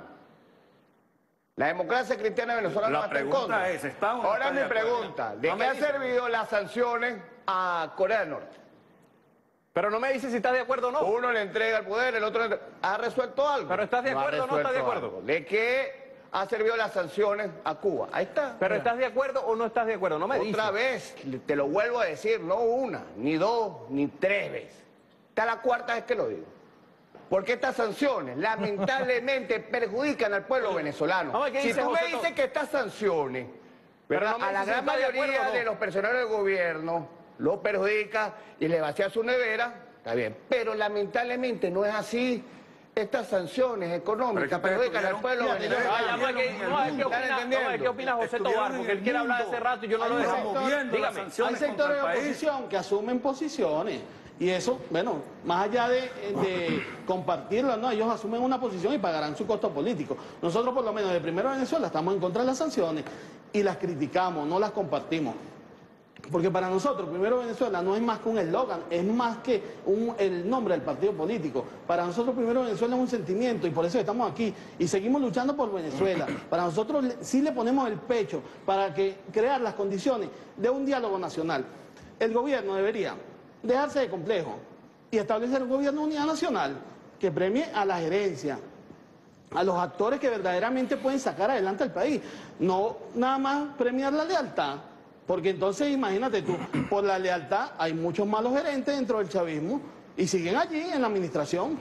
La democracia cristiana venezolana La no está en pregunta contra. es, ¿está o no Ahora está mi de acuerdo? pregunta, ¿de No qué me han dice. servido las sanciones a Corea del Norte? Pero no me dices si estás de acuerdo o no. Uno le entrega el poder, el otro le entrega- ¿Ha resuelto algo? Pero ¿estás de No ha acuerdo o no estás de resuelto acuerdo? algo. ¿De qué ha servido las sanciones a Cuba? Ahí está. Pero ¿estás de acuerdo o no estás de acuerdo? No me dices. Otra vez, te lo vuelvo a decir, no una, ni dos, ni tres veces. Esta es la cuarta vez que lo digo. Porque estas sanciones lamentablemente perjudican al pueblo venezolano. Vamos, ¿qué Si dice tú me José dices Torres? que estas sanciones, Pero ¿verdad? no me a la dices si gran está de acuerdo mayoría o no. de los personeros del gobierno lo perjudica y le vacía su nevera, está bien. Pero lamentablemente no es así. Estas sanciones económicas Pero es que perjudican al pueblo fíjate, venezolano. Ah, ya, no, es que- no, es que ¿Están opina, no, entendiendo? es que opina José Estuvieron Tobar, en porque el él quiere hablar de mundo hace rato y yo no lo Hay dejo. un sector- Promoviendo las Dígame. Hay sanciones sectores contra de el país. oposición que asumen posiciones y eso, bueno, más allá de, de compartirlo, no, ellos asumen una posición y pagarán su costo político. Nosotros por lo menos de Primero Venezuela estamos en contra de las sanciones y las criticamos, no las compartimos. Porque para nosotros, Primero Venezuela no es más que un eslogan, es más que un, el nombre del partido político. Para nosotros, Primero Venezuela es un sentimiento y por eso estamos aquí y seguimos luchando por Venezuela. Para nosotros le- sí le ponemos el pecho para que crear las condiciones de un diálogo nacional. El gobierno debería dejarse de complejo y establecer un gobierno de unidad nacional que premie a la gerencia, a los actores que verdaderamente pueden sacar adelante al país. No nada más premiar la lealtad. Porque entonces, imagínate tú, por la lealtad hay muchos malos gerentes dentro del chavismo y siguen allí en la administración.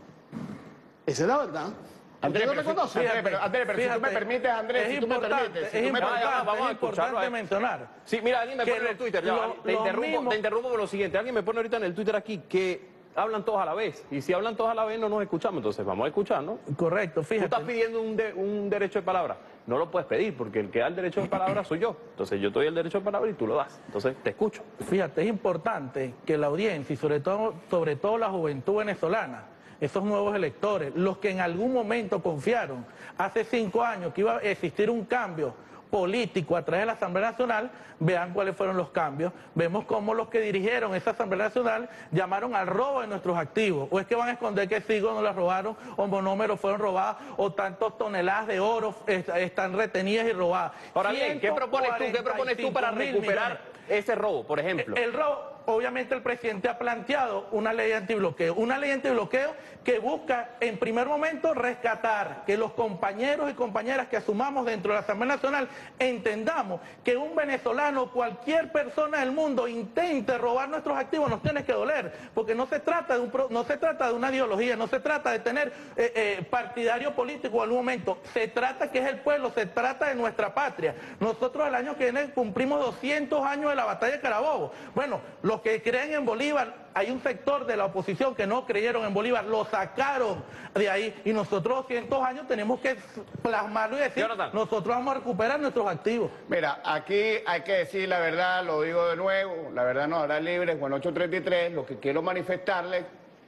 Esa es la verdad. Andrés, ¿Usted lo pero, si, reconoce? Andrés, pero, Andrés, pero si tú me Fíjate, permites, Andrés, es si tú me importante, permites, si es tú me importante, permites. vamos a es escucharlo, importante eh. mencionar. Sí, mira, alguien me que pone en el Twitter, ya, lo- va, te, lo interrumpo, mismo- te interrumpo por lo siguiente. Alguien me pone ahorita en el Twitter aquí que hablan todos a la vez. Y si hablan todos a la vez no nos escuchamos, entonces vamos a escuchar, ¿no? Correcto, Tú fíjate. estás pidiendo un, de- un derecho de palabra. No lo puedes pedir porque el que da el derecho de palabra soy yo. Entonces yo te doy el derecho de palabra y tú lo das. Entonces te escucho. Fíjate, es importante que la audiencia y sobre todo, sobre todo la juventud venezolana, esos nuevos electores, los que en algún momento confiaron hace cinco años que iba a existir un cambio político a través de la Asamblea Nacional, vean cuáles fueron los cambios. Vemos cómo los que dirigieron esa Asamblea Nacional llamaron al robo de nuestros activos. O es que van a esconder que Sigo no las robaron, o monómeros fueron robados, o tantas toneladas de oro est- están retenidas y robadas. Ahora bien, ¿qué propones tú? ¿Qué propones tú para ciento cuarenta y cinco mil recuperar millones. ese robo, por ejemplo? El robo, obviamente el presidente ha planteado una ley antibloqueo, una ley antibloqueo que busca en primer momento rescatar que los compañeros y compañeras que asumamos dentro de la Asamblea Nacional entendamos que un venezolano, cualquier persona del mundo intente robar nuestros activos, nos tiene que doler, porque no se trata de un, no se trata de una ideología, no se trata de tener eh, eh, partidario político en algún momento, se trata que es el pueblo, se trata de nuestra patria. Nosotros el año que viene cumplimos doscientos años de la batalla de Carabobo. Bueno, los que creen en Bolívar, hay un sector de la oposición que no creyeron en Bolívar, lo sacaron de ahí, y nosotros doscientos años tenemos que plasmarlo y decir, Jonathan, nosotros vamos a recuperar nuestros activos. Mira, aquí hay que decir la verdad, lo digo de nuevo, la verdad nos hará libres, Juan ocho treinta y tres, lo que quiero manifestarles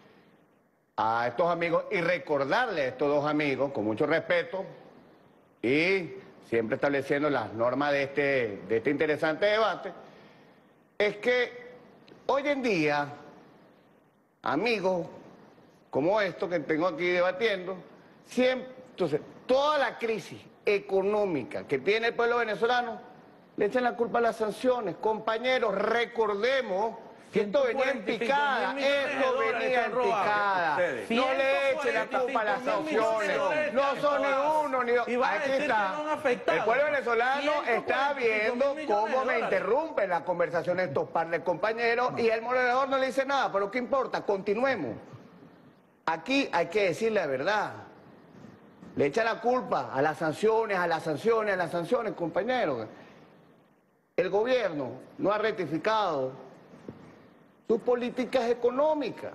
a estos amigos y recordarles a estos dos amigos, con mucho respeto, y siempre estableciendo las normas de este, de este interesante debate, es que hoy en día, amigos como estos que tengo aquí debatiendo, siempre, entonces, toda la crisis económica que tiene el pueblo venezolano, le echan la culpa a las sanciones. Compañeros, recordemos que esto venía en picada, esto venía en picada. No le echen la culpa a las sanciones, no son ni uno ni dos. Aquí está. El pueblo venezolano está viendo cómo me interrumpen las conversaciones estos par de compañeros y el moderador no le dice nada, pero ¿qué importa? Continuemos. Aquí hay que decir la verdad. Le echa la culpa a las sanciones, a las sanciones, a las sanciones, compañeros. El gobierno no ha rectificado sus políticas económicas.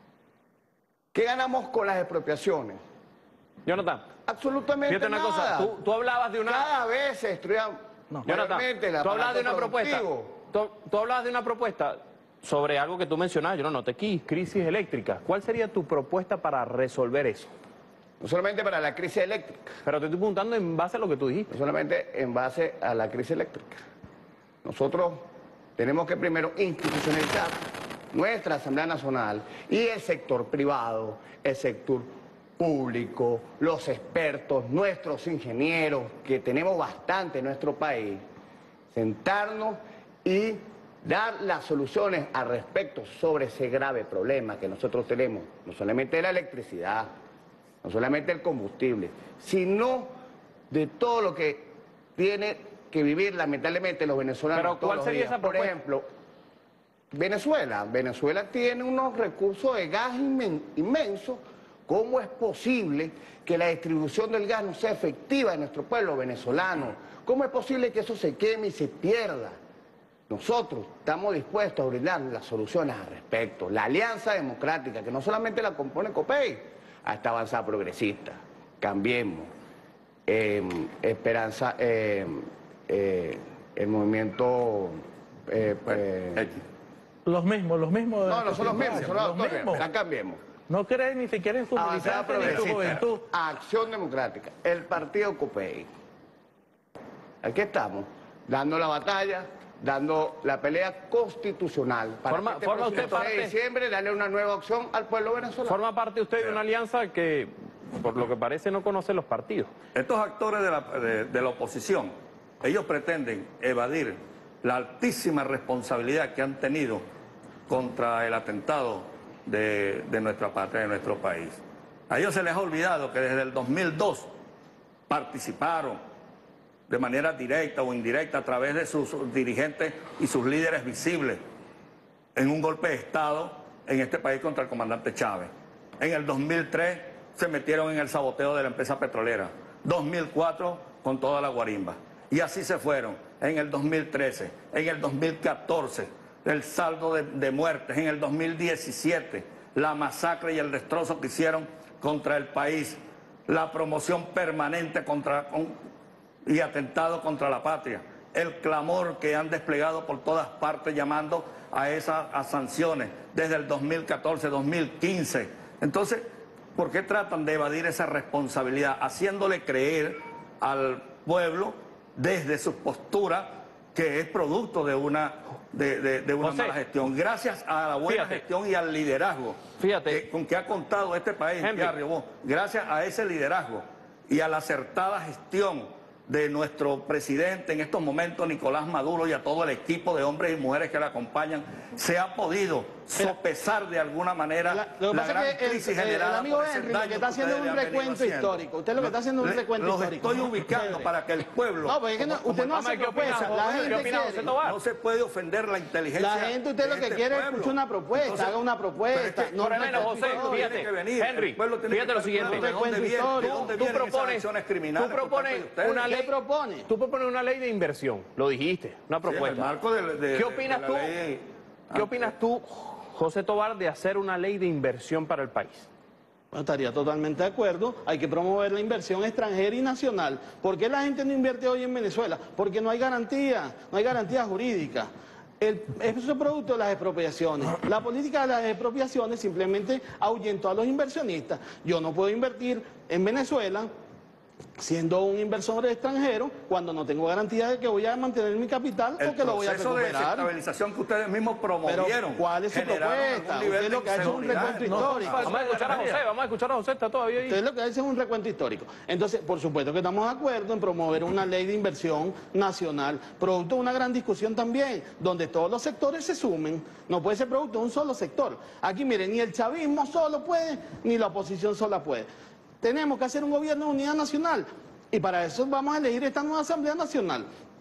¿Qué ganamos con las expropiaciones? Jonathan, absolutamente fíjate una nada. cosa, tú, tú hablabas de una... Cada vez se destruían... No. Jonathan, tú hablabas de una propuesta, tú, tú hablabas de una propuesta sobre algo que tú mencionabas, yo no noté aquí, crisis eléctrica. ¿Cuál sería tu propuesta para resolver eso? No solamente para la crisis eléctrica. Pero te estoy preguntando en base a lo que tú dijiste. No solamente en base a la crisis eléctrica. Nosotros tenemos que primero institucionalizar nuestra Asamblea Nacional y el sector privado, el sector público, los expertos, nuestros ingenieros, que tenemos bastante en nuestro país, sentarnos y dar las soluciones al respecto sobre ese grave problema que nosotros tenemos, no solamente de la electricidad, no solamente el combustible, sino de todo lo que tiene que vivir lamentablemente los venezolanos. Pero ¿cuál sería esa propuesta? Por ejemplo, Venezuela. Venezuela tiene unos recursos de gas inmen inmensos. ¿Cómo es posible que la distribución del gas no sea efectiva en nuestro pueblo venezolano? ¿Cómo es posible que eso se queme y se pierda? Nosotros estamos dispuestos a brindar las soluciones al respecto. La Alianza Democrática, que no solamente la compone COPEI, a esta avanzada progresista, Cambiemos, eh, Esperanza, eh, eh, el movimiento... Eh, eh, los mismos, los mismos... No, no son los mismos, son los, los mismos. La Cambiemos. No creen ni siquiera en su Avanzada militancia ni en su juventud. Acción Democrática, el partido COPEI. Aquí estamos, dando la batalla, dando la pelea constitucional para forma, que este forma usted parte, de diciembre darle una nueva opción al pueblo venezolano. Forma parte usted de una alianza que, por lo que parece, no conoce los partidos. Estos actores de la, de, de la oposición, ellos pretenden evadir la altísima responsabilidad que han tenido contra el atentado de, de nuestra patria, de nuestro país. A ellos se les ha olvidado que desde el dos mil dos participaron de manera directa o indirecta a través de sus dirigentes y sus líderes visibles en un golpe de Estado en este país contra el comandante Chávez. En el dos mil tres se metieron en el saboteo de la empresa petrolera. dos mil cuatro con toda la guarimba. Y así se fueron. En el dos mil trece, en el dos mil catorce, el saldo de, de muertes. En el dos mil diecisiete, la masacre y el destrozo que hicieron contra el país. La promoción permanente contra... Con, y atentado contra la patria, el clamor que han desplegado por todas partes llamando a esas a sanciones desde el dos mil catorce, dos mil quince. Entonces, ¿por qué tratan de evadir esa responsabilidad? Haciéndole creer al pueblo desde su postura que es producto de una, de, de, de una José, mala gestión. Gracias a la buena fíjate, gestión y al liderazgo fíjate, que, con que ha contado este país, Henry, gracias a ese liderazgo y a la acertada gestión de nuestro presidente en estos momentos, Nicolás Maduro, y a todo el equipo de hombres y mujeres que le acompañan, se ha podido sopesar de alguna manera la, lo que la pasa gran es que crisis el, generada el amigo por ese Henry daño lo que está haciendo es un recuento histórico. Usted lo que está haciendo es un recuento los histórico. Los estoy ubicando Chévere. para que el pueblo... No, pues es que no, como, usted como no hace propuesta. La gente quiere. No se puede ofender la inteligencia. La gente, usted de lo que este quiere es pueblo. escuchar una propuesta, Entonces, haga una propuesta. Es que, no, por lo menos, José, fíjate, Henry, fíjate lo siguiente. ¿De dónde viene, de dónde tú vienen propones, esas acciones criminales tú propones una ley, ¿Qué propone? Tú propones una ley de inversión, lo dijiste, una propuesta. Sí, en el marco de, de, ¿Qué opinas de tú? ley... ¿Qué opinas tú, José Tobar, de hacer una ley de inversión para el país? Bueno, estaría totalmente de acuerdo. Hay que promover la inversión extranjera y nacional. ¿Por qué la gente no invierte hoy en Venezuela? Porque no hay garantía, no hay garantía jurídica. El, eso es producto de las expropiaciones. La política de las expropiaciones simplemente ahuyentó a los inversionistas. Yo no puedo invertir en Venezuela siendo un inversor extranjero cuando no tengo garantía de que voy a mantener mi capital o que lo voy a recuperar. El proceso de desestabilización que ustedes mismos promovieron. Pero, ¿cuál es su propuesta? Usted lo que hace es un recuento histórico. Vamos a escuchar a José, vamos a escuchar a José, está todavía ahí. Usted lo que hace es un recuento histórico. Entonces, por supuesto que estamos de acuerdo en promover una ley de inversión nacional, producto de una gran discusión también, donde todos los sectores se sumen. No puede ser producto de un solo sector. Aquí, miren, ni el chavismo solo puede, ni la oposición sola puede. Tenemos que hacer un gobierno de unidad nacional y para eso vamos a elegir esta nueva Asamblea Nacional,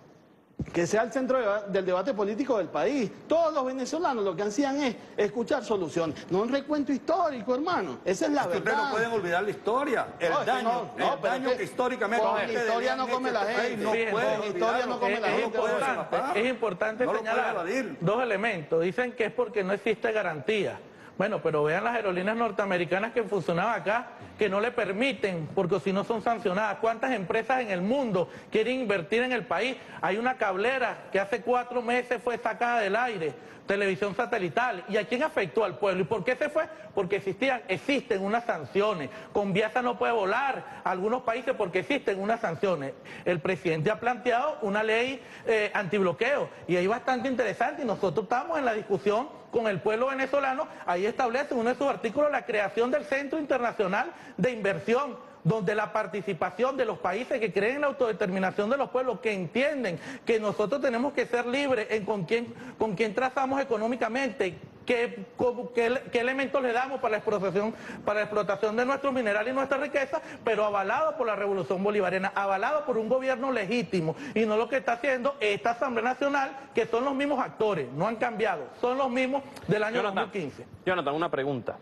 que sea el centro de, del debate político del país. Todos los venezolanos lo que hacían es escuchar soluciones, no un recuento histórico, hermano. Esa es la es que verdad. Ustedes no pueden olvidar la historia, el no, daño, no, no, el daño que, que históricamente... Con la historia no come la gente, no con la historia no come la gente. Es importante, es importante no señalar dos elementos. Dicen que es porque no existe garantía. Bueno, pero vean las aerolíneas norteamericanas que funcionaban acá, que no le permiten, porque si no son sancionadas. ¿Cuántas empresas en el mundo quieren invertir en el país? Hay una cablera que hace cuatro meses fue sacada del aire, televisión satelital. ¿Y a quién afectó? Al pueblo. ¿Y por qué se fue? Porque existían, existen unas sanciones. Conviasa no puede volar a algunos países porque existen unas sanciones. El presidente ha planteado una ley eh, antibloqueo y ahí bastante interesante, y nosotros estamos en la discusión con el pueblo venezolano. Ahí establece uno de sus artículos la creación del Centro Internacional de Inversión, donde la participación de los países que creen en la autodeterminación de los pueblos, que entienden que nosotros tenemos que ser libres en con quién, con quién trazamos económicamente, qué, cómo, qué, qué elementos le damos para la explotación, para la explotación de nuestros minerales y nuestra riqueza, pero avalado por la Revolución Bolivariana, avalado por un gobierno legítimo, y no lo que está haciendo esta Asamblea Nacional, que son los mismos actores, no han cambiado, son los mismos del año Jonathan, dos mil quince. Jonathan, una pregunta.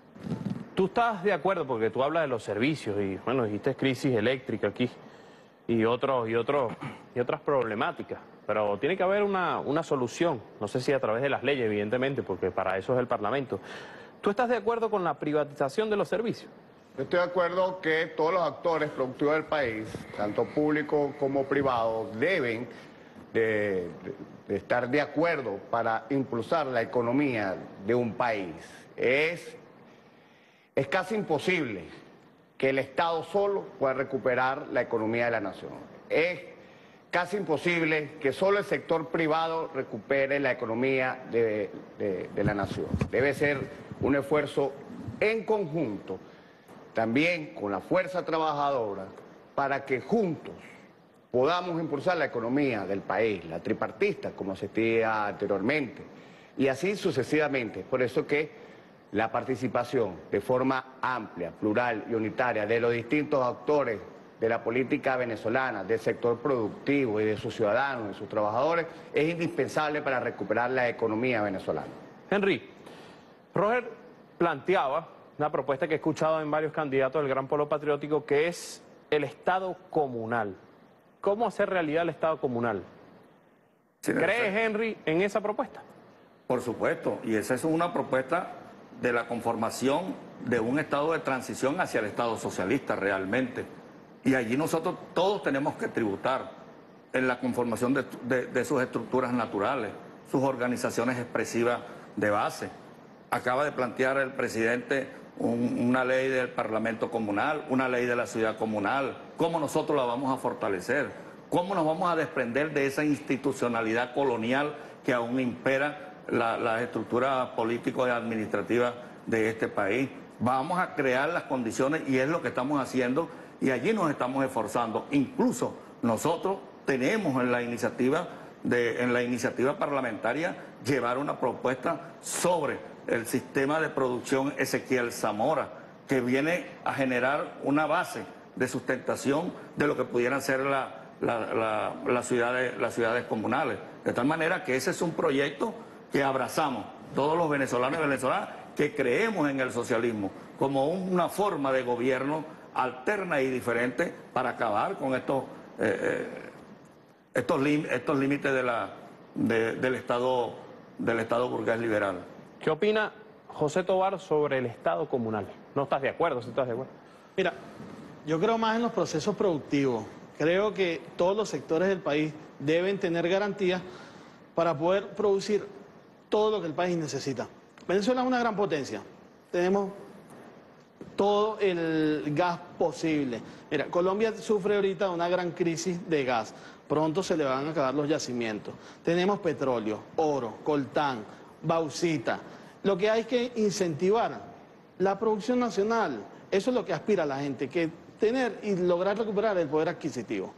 ¿Tú estás de acuerdo, porque tú hablas de los servicios y, bueno, dijiste crisis eléctrica aquí y, otros, y, otros, y otras problemáticas, pero tiene que haber una, una solución, no sé si a través de las leyes, evidentemente, porque para eso es el Parlamento. ¿Tú estás de acuerdo con la privatización de los servicios? Yo estoy de acuerdo que todos los actores productivos del país, tanto públicos como privados, deben de, de, de estar de acuerdo para impulsar la economía de un país. Es... Es casi imposible que el Estado solo pueda recuperar la economía de la nación. Es casi imposible que solo el sector privado recupere la economía de, de, de la nación. Debe ser un esfuerzo en conjunto, también con la fuerza trabajadora, para que juntos podamos impulsar la economía del país, la tripartista, como se decía anteriormente, y así sucesivamente. Por eso que la participación de forma amplia, plural y unitaria de los distintos actores de la política venezolana, del sector productivo y de sus ciudadanos y sus trabajadores es indispensable para recuperar la economía venezolana. Henry, Roger planteaba una propuesta que he escuchado en varios candidatos del Gran Polo Patriótico, que es el Estado comunal. ¿Cómo hacer realidad el Estado comunal? Sí, ¿Crees, Henry, en esa propuesta? Por supuesto, y esa es una propuesta de la conformación de un estado de transición hacia el Estado socialista realmente. Y allí nosotros todos tenemos que tributar en la conformación de, de, de sus estructuras naturales, sus organizaciones expresivas de base. Acaba de plantear el presidente un, una ley del Parlamento Comunal, una ley de la ciudad comunal. ¿Cómo nosotros la vamos a fortalecer? ¿Cómo nos vamos a desprender de esa institucionalidad colonial que aún impera La, las estructuras políticas y administrativas de este país? Vamos a crear las condiciones y es lo que estamos haciendo y allí nos estamos esforzando, incluso nosotros tenemos en la iniciativa, de, en la iniciativa parlamentaria llevar una propuesta sobre el sistema de producción Ezequiel Zamora, que viene a generar una base de sustentación de lo que pudieran ser la, la, la, las, ciudades, las ciudades comunales. De tal manera que ese es un proyecto que abrazamos todos los venezolanos y venezolanas que creemos en el socialismo como una forma de gobierno alterna y diferente para acabar con estos, eh, estos, estos límites de la, de, del, Estado, del Estado burgués liberal. ¿Qué opina José Tovar sobre el Estado comunal? ¿No estás de acuerdo? ¿Sí estás de acuerdo? Mira, yo creo más en los procesos productivos. Creo que todos los sectores del país deben tener garantías para poder producir todo lo que el país necesita. Venezuela es una gran potencia. Tenemos todo el gas posible. Mira, Colombia sufre ahorita una gran crisis de gas. Pronto se le van a acabar los yacimientos. Tenemos petróleo, oro, coltán, bauxita. Lo que hay que incentivar la producción nacional. Eso es lo que aspira la gente, que tener y lograr recuperar el poder adquisitivo.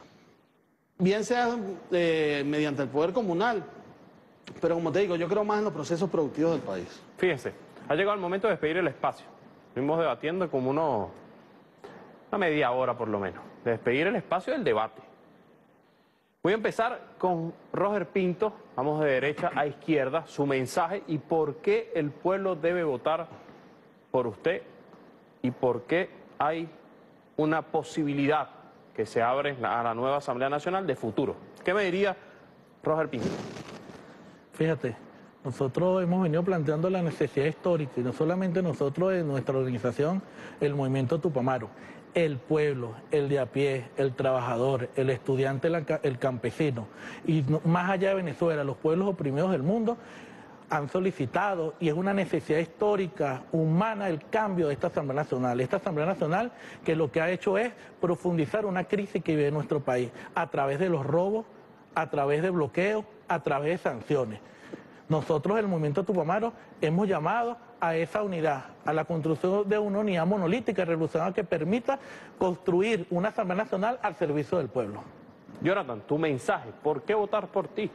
Bien sea eh, mediante el poder comunal, pero como te digo, yo creo más en los procesos productivos del país. Fíjense, ha llegado el momento de despedir el espacio. Estuvimos debatiendo como uno, una media hora por lo menos, de despedir el espacio del debate. Voy a empezar con Roger Pinto, vamos de derecha a izquierda, su mensaje y por qué el pueblo debe votar por usted y por qué hay una posibilidad que se abre a la nueva Asamblea Nacional de futuro. ¿Qué me diría Roger Pinto? Fíjate, nosotros hemos venido planteando la necesidad histórica, y no solamente nosotros en nuestra organización, el Movimiento Tupamaro, el pueblo, el de a pie, el trabajador, el estudiante, el campesino, y más allá de Venezuela, los pueblos oprimidos del mundo han solicitado, y es una necesidad histórica, humana, el cambio de esta Asamblea Nacional. Esta Asamblea Nacional que lo que ha hecho es profundizar una crisis que vive nuestro país a través de los robos, a través de bloqueos, a través de sanciones. Nosotros, el Movimiento Tupamaro, hemos llamado a esa unidad, a la construcción de una unidad monolítica revolucionaria que permita construir una Asamblea Nacional al servicio del pueblo. Jonathan, tu mensaje, ¿por qué votar por ti?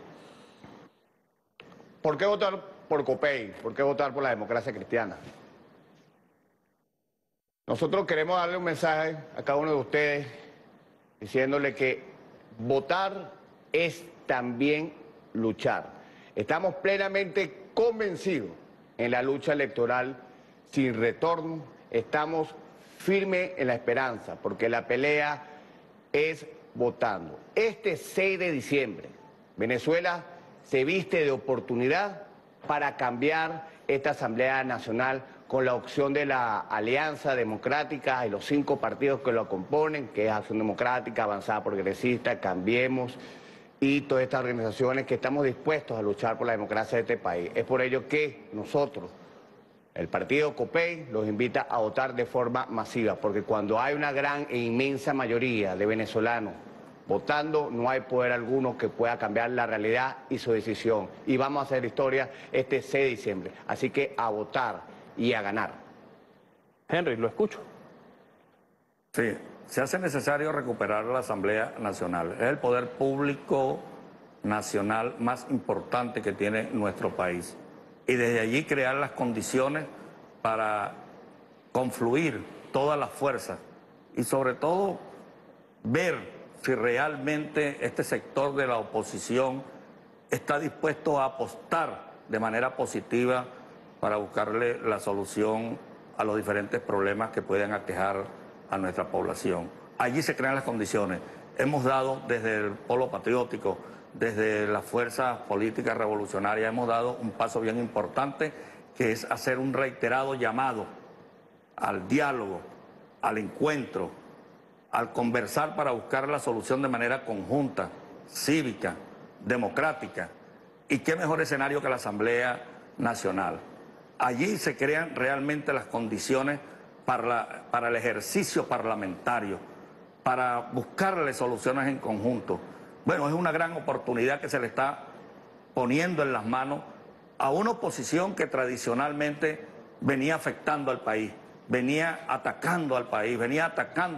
¿Por qué votar por COPEI? ¿Por qué votar por la democracia cristiana? Nosotros queremos darle un mensaje a cada uno de ustedes diciéndole que votar es también luchar. Estamos plenamente convencidos en la lucha electoral sin retorno. Estamos firmes en la esperanza, porque la pelea es votando. Este seis de diciembre, Venezuela se viste de oportunidad para cambiar esta Asamblea Nacional con la opción de la Alianza Democrática y los cinco partidos que lo componen, que es Acción Democrática, Avanzada Progresista, Cambiemos, y todas estas organizaciones que estamos dispuestos a luchar por la democracia de este país. Es por ello que nosotros, el partido COPEI, los invita a votar de forma masiva, porque cuando hay una gran e inmensa mayoría de venezolanos votando, no hay poder alguno que pueda cambiar la realidad y su decisión. Y vamos a hacer historia este seis de diciembre. Así que a votar y a ganar. Henry, lo escucho. Sí. Se hace necesario recuperar la Asamblea Nacional. Es el poder público nacional más importante que tiene nuestro país. Y desde allí crear las condiciones para confluir todas las fuerzas y sobre todo ver si realmente este sector de la oposición está dispuesto a apostar de manera positiva para buscarle la solución a los diferentes problemas que pueden aquejar a nuestra población. Allí se crean las condiciones. Hemos dado desde el polo patriótico, desde las fuerzas políticas revolucionarias, hemos dado un paso bien importante, que es hacer un reiterado llamado al diálogo, al encuentro, al conversar para buscar la solución de manera conjunta, cívica, democrática. ¿Y qué mejor escenario que la Asamblea Nacional? Allí se crean realmente las condiciones Para, la, para el ejercicio parlamentario, para buscarle soluciones en conjunto. Bueno, es una gran oportunidad que se le está poniendo en las manos a una oposición que tradicionalmente venía afectando al país, venía atacando al país, venía atacando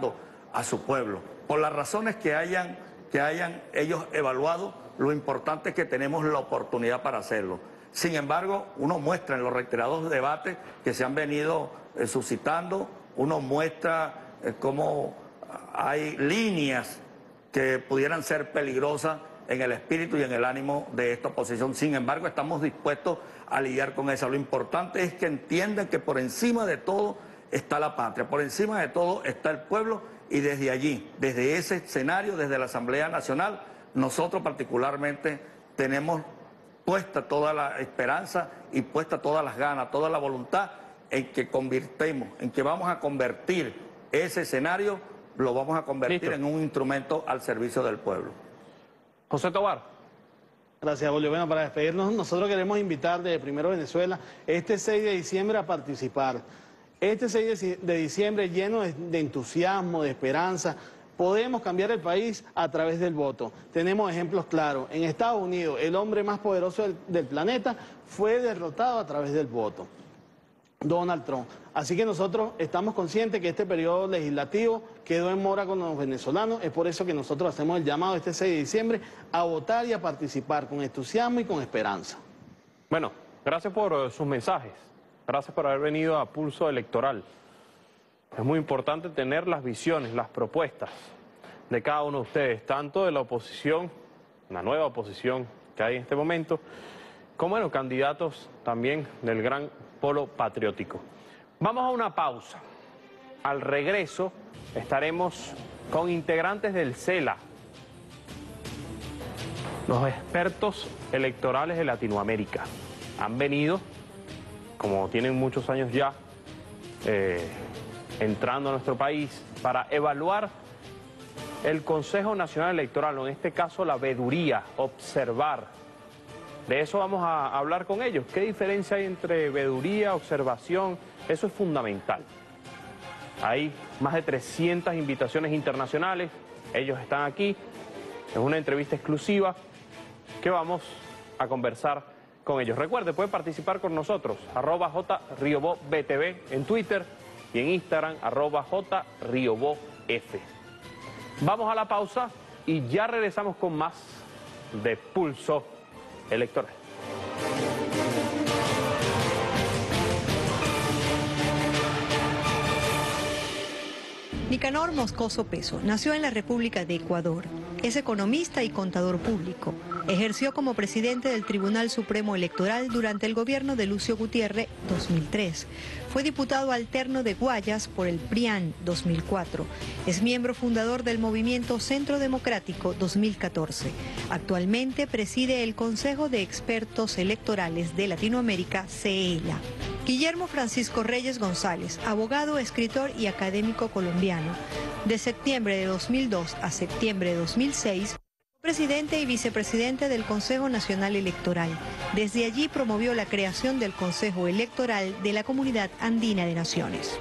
a su pueblo. Por las razones que hayan, que hayan ellos evaluado, lo importante es que tenemos la oportunidad para hacerlo. Sin embargo, uno muestra en los reiterados debates que se han venido eh, suscitando, uno muestra eh, cómo hay líneas que pudieran ser peligrosas en el espíritu y en el ánimo de esta oposición. Sin embargo, estamos dispuestos a lidiar con eso. Lo importante es que entiendan que por encima de todo está la patria, por encima de todo está el pueblo, y desde allí, desde ese escenario, desde la Asamblea Nacional, nosotros particularmente tenemos puesta toda la esperanza y puesta todas las ganas, toda la voluntad en que convirtemos, en que vamos a convertir ese escenario, lo vamos a convertir Listo. en un instrumento al servicio del pueblo. José Tobar. Gracias, Julio. Bueno, para despedirnos, nosotros queremos invitar de Primero Venezuela este seis de diciembre a participar. Este seis de diciembre lleno de, de entusiasmo, de esperanza. Podemos cambiar el país a través del voto. Tenemos ejemplos claros. En Estados Unidos, el hombre más poderoso del, del planeta fue derrotado a través del voto. Donald Trump. Así que nosotros estamos conscientes que este periodo legislativo quedó en mora con los venezolanos. Es por eso que nosotros hacemos el llamado este seis de diciembre a votar y a participar con entusiasmo y con esperanza. Bueno, gracias por uh, sus mensajes. Gracias por haber venido a Pulso Electoral. Es muy importante tener las visiones, las propuestas de cada uno de ustedes, tanto de la oposición, la nueva oposición que hay en este momento, como bueno, candidatos también del gran polo patriótico. Vamos a una pausa. Al regreso estaremos con integrantes del CELA, los expertos electorales de Latinoamérica. Han venido, como tienen muchos años ya, eh, entrando a nuestro país para evaluar el Consejo Nacional Electoral, o en este caso la veeduría, observar. De eso vamos a hablar con ellos. ¿Qué diferencia hay entre veeduría, observación? Eso es fundamental. Hay más de trescientas invitaciones internacionales, ellos están aquí, es una entrevista exclusiva que vamos a conversar con ellos. Recuerde, puede participar con nosotros, arroba jriobotv en Twitter y en Instagram, arroba jriobotf. Vamos a la pausa y ya regresamos con más de Pulso Electoral. Nicanor Moscoso Peso nació en la República de Ecuador. Es economista y contador público. Ejerció como presidente del Tribunal Supremo Electoral durante el gobierno de Lucio Gutiérrez dos mil tres. Fue diputado alterno de Guayas por el P R I A N dos mil cuatro. Es miembro fundador del movimiento Centro Democrático dos mil catorce. Actualmente preside el Consejo de Expertos Electorales de Latinoamérica, CELA. Guillermo Francisco Reyes González, abogado, escritor y académico colombiano. De septiembre de dos mil dos a septiembre de dos mil seis, presidente y vicepresidente del Consejo Nacional Electoral. Desde allí promovió la creación del Consejo Electoral de la Comunidad Andina de Naciones.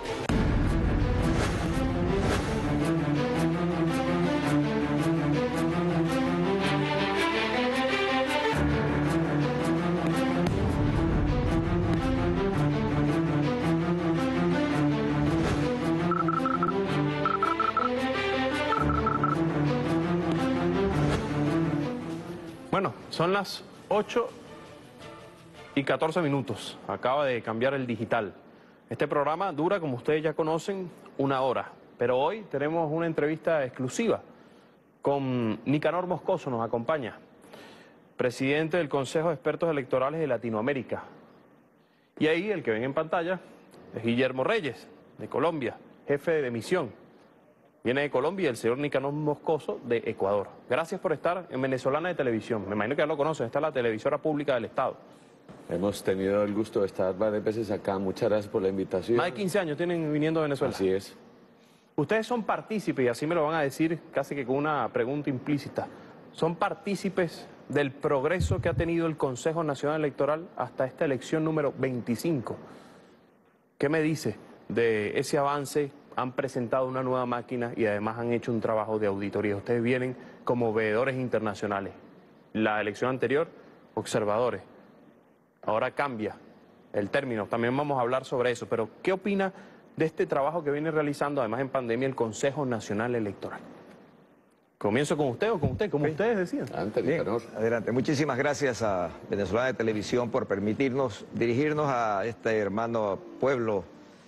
Bueno, son las ocho y catorce minutos. Acaba de cambiar el digital. Este programa dura, como ustedes ya conocen, una hora. Pero hoy tenemos una entrevista exclusiva con Nicanor Moscoso, nos acompaña, presidente del Consejo de Expertos Electorales de Latinoamérica. Y ahí el que ven en pantalla es Guillermo Reyes, de Colombia, jefe de misión. Viene de Colombia, el señor Nicanor Moscoso de Ecuador. Gracias por estar en Venezolana de Televisión. Me imagino que ya lo conocen, esta es la televisora pública del Estado. Hemos tenido el gusto de estar varias veces acá. Muchas gracias por la invitación. Más de quince años tienen viniendo a Venezuela. Así es. Ustedes son partícipes, y así me lo van a decir casi que con una pregunta implícita. ¿Son partícipes del progreso que ha tenido el Consejo Nacional Electoral hasta esta elección número veinticinco? ¿Qué me dice de ese avance? Han presentado una nueva máquina y además han hecho un trabajo de auditoría. Ustedes vienen como veedores internacionales. La elección anterior, observadores. Ahora cambia el término, también vamos a hablar sobre eso. Pero, ¿qué opina de este trabajo que viene realizando, además en pandemia, el Consejo Nacional Electoral. ¿Comienzo con usted o con usted? Como ustedes decían. Bien, adelante. Muchísimas gracias a Venezolana de Televisión por permitirnos dirigirnos a este hermano pueblo,